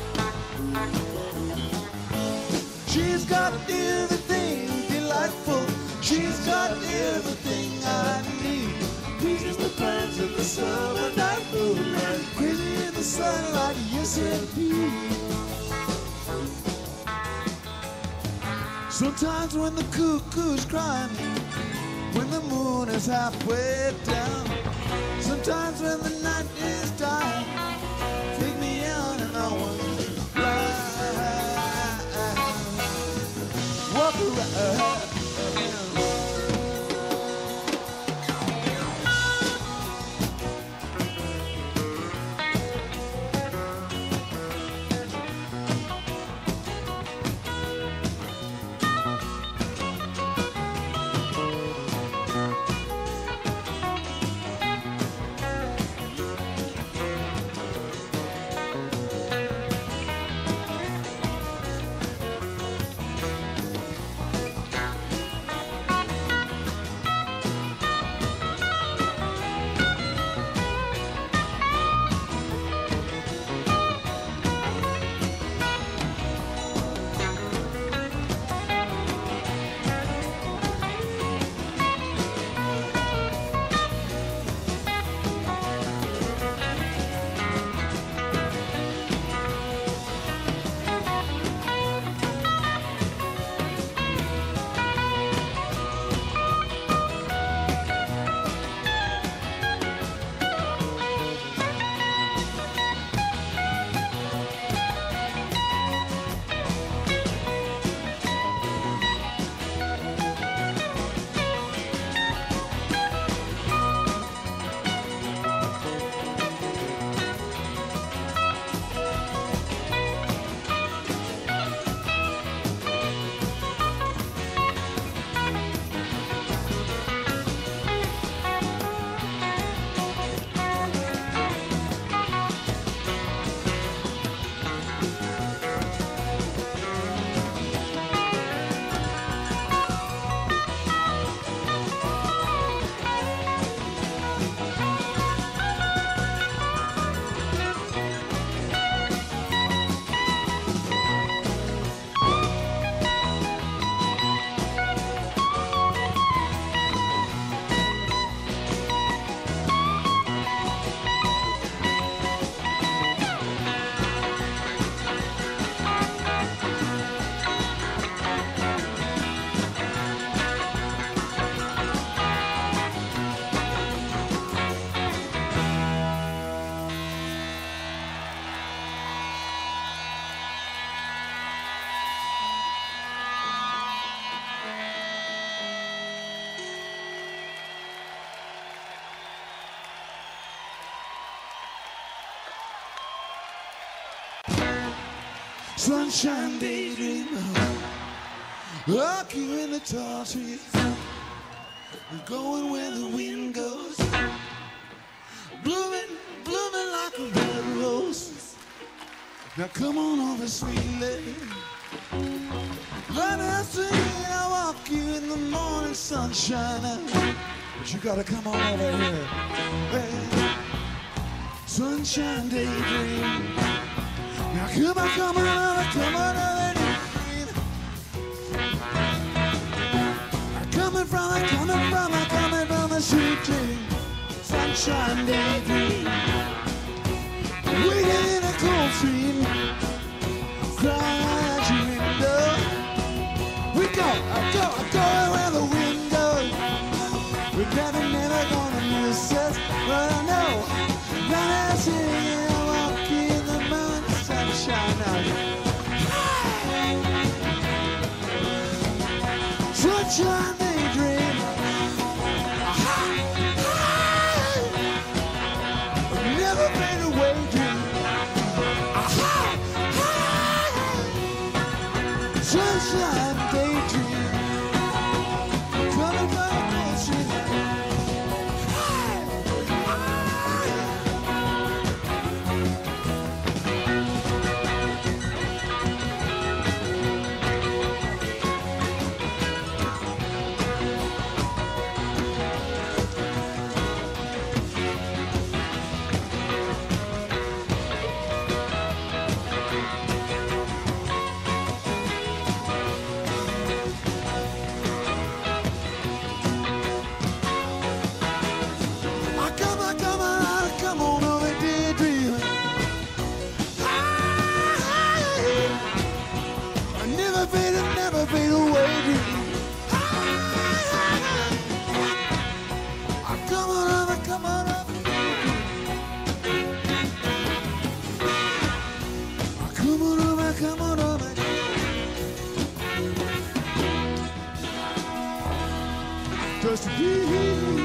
She's got everything delightful. She's got everything I need. Peaches the plants of the summer night moonlight, crazy in the sunlight, yes indeed. Sometimes when the cuckoo's crying, when the moon is halfway down, sometimes when the night is dying, take me out and I want to ride, walk around. Sunshine daydreamer, walking in the tall trees, going where the wind goes, blooming, blooming like a red rose. Now come on over, sweet lady, let us sing. I walk you in the morning sunshine, but you gotta come on over here. Hey. Sunshine daydream. Now come on, come on, come on, coming from, coming from, coming from the sweet dream. Sunshine daydream. Waiting in a cold stream, crying out your window. We go, I go, I go where the wind goes. We're never, never gonna miss us, but I know. Now I sing and I walk in the morning sunshine out. Sunshine daydream. Never been away dream. Sunshine daydream. Coming from the ocean. Just to be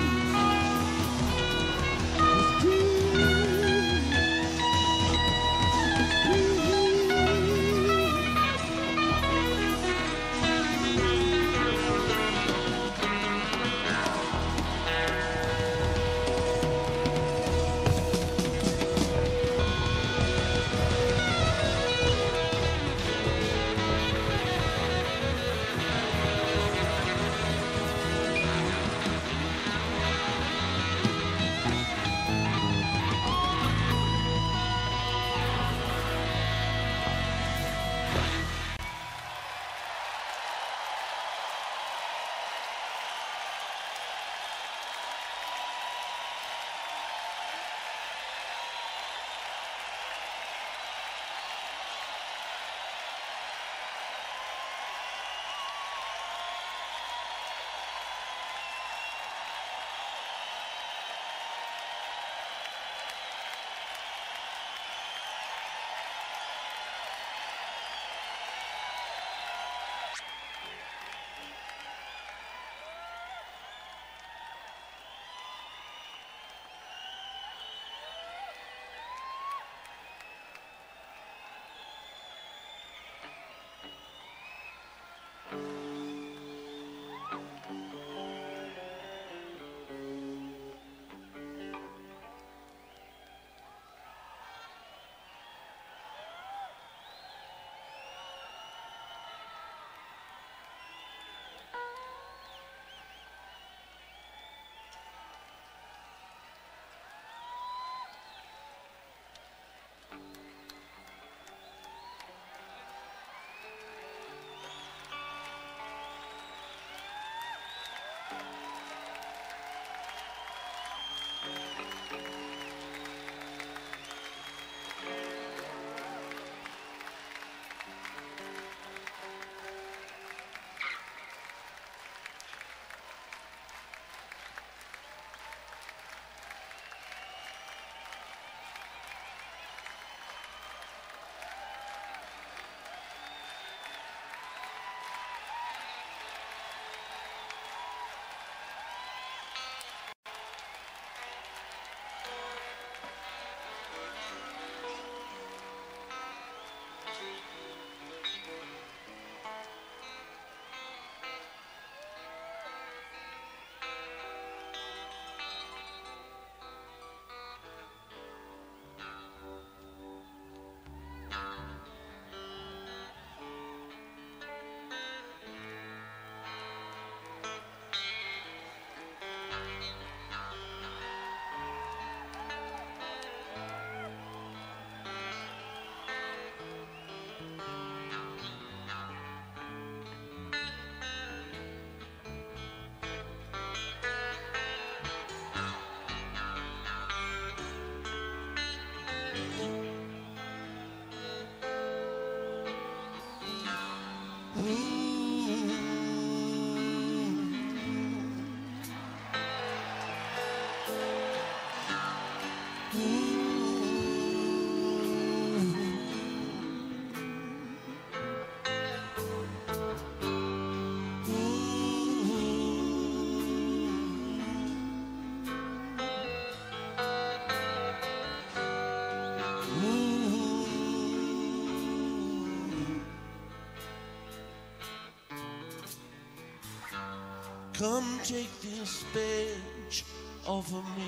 Come take this badge off of me.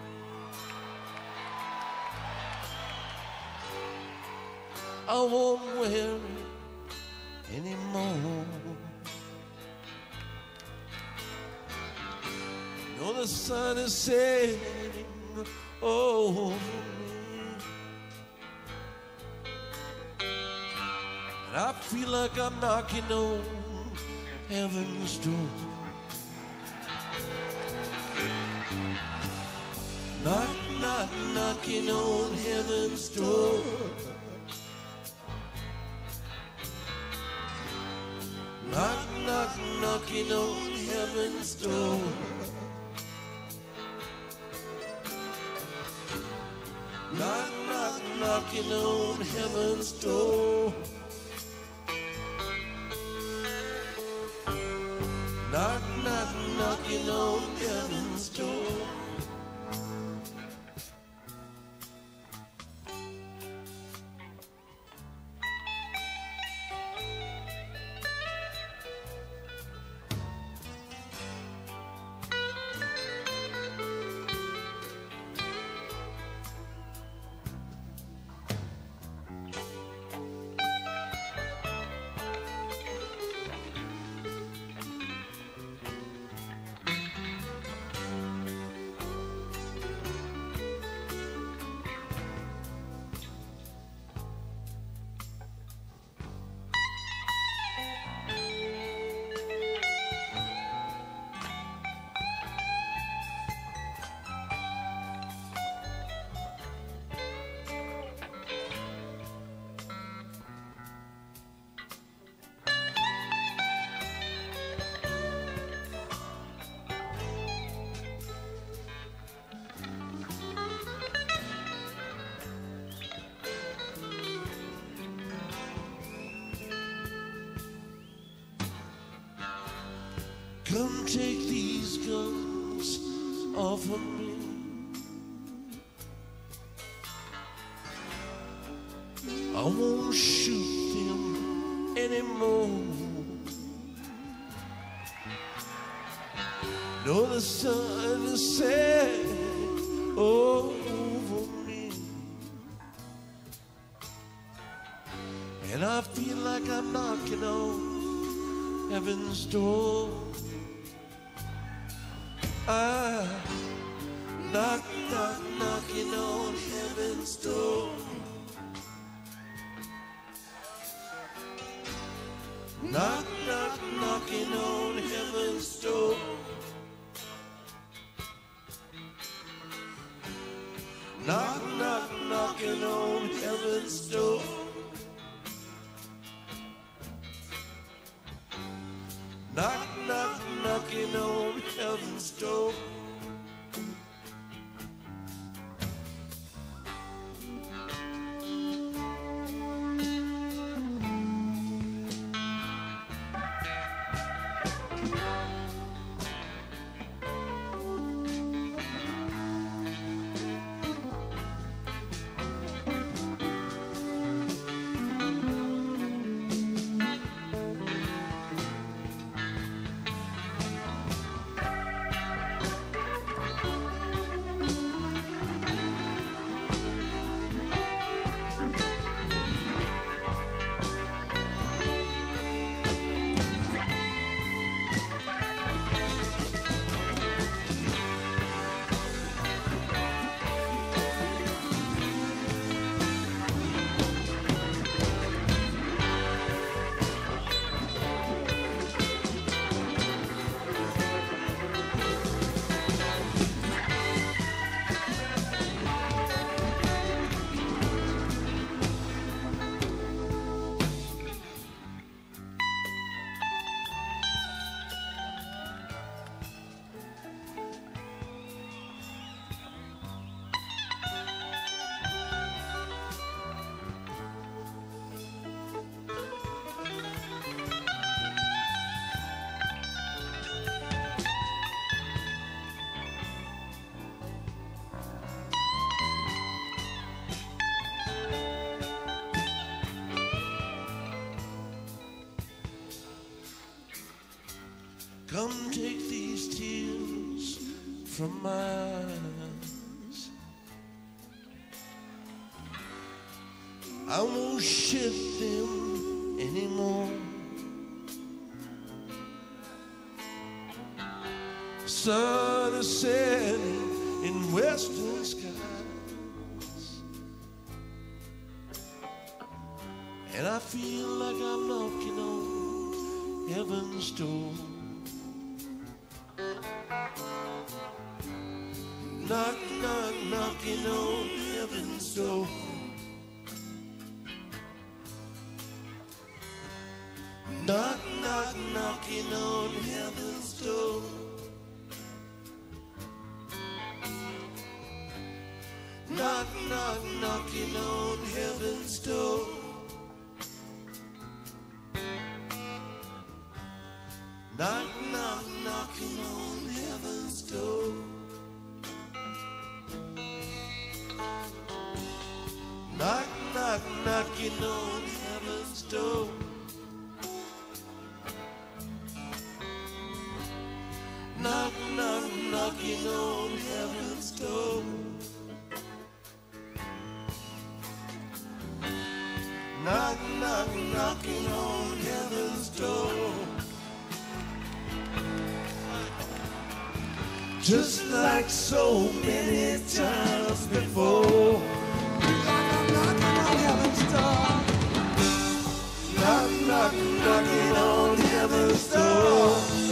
I won't wear it anymore. No, the sun is setting over me, and I feel like I'm knocking on heaven's door. Knock, knock, knocking on heaven's door. Knock, knock, knocking on heaven's door. Knock, knock, knocking on heaven's door. Knock, knock, knocking on heaven's door. Come take these guns off of me. I won't shoot them anymore. No, the sun is setting over me, and I feel like I'm knocking on heaven's door. I knock, knock, knocking on heaven's door. Knock, knock, knocking on heaven's door. Knock, knock, knocking on heaven's door. Knock, knock, knocking on heaven's door. Come take these tears from my eyes. I won't shed them anymore. Sun is setting in western skies, and I feel like I'm knocking on heaven's door. Knock, knock, knocking on heaven's door. Knock, knock, knocking on heaven's door. Knock, knock, knocking on heaven's door. Knock, knock, knocking on heaven's door. Knock, knock, knocking on heaven's door. Knock, knock, knocking on heaven's door. Knock, knock, knocking on heaven's door. Just like so many times before. Knock, knock, knocking on heaven's door. Knock, knock, knocking on heaven's door.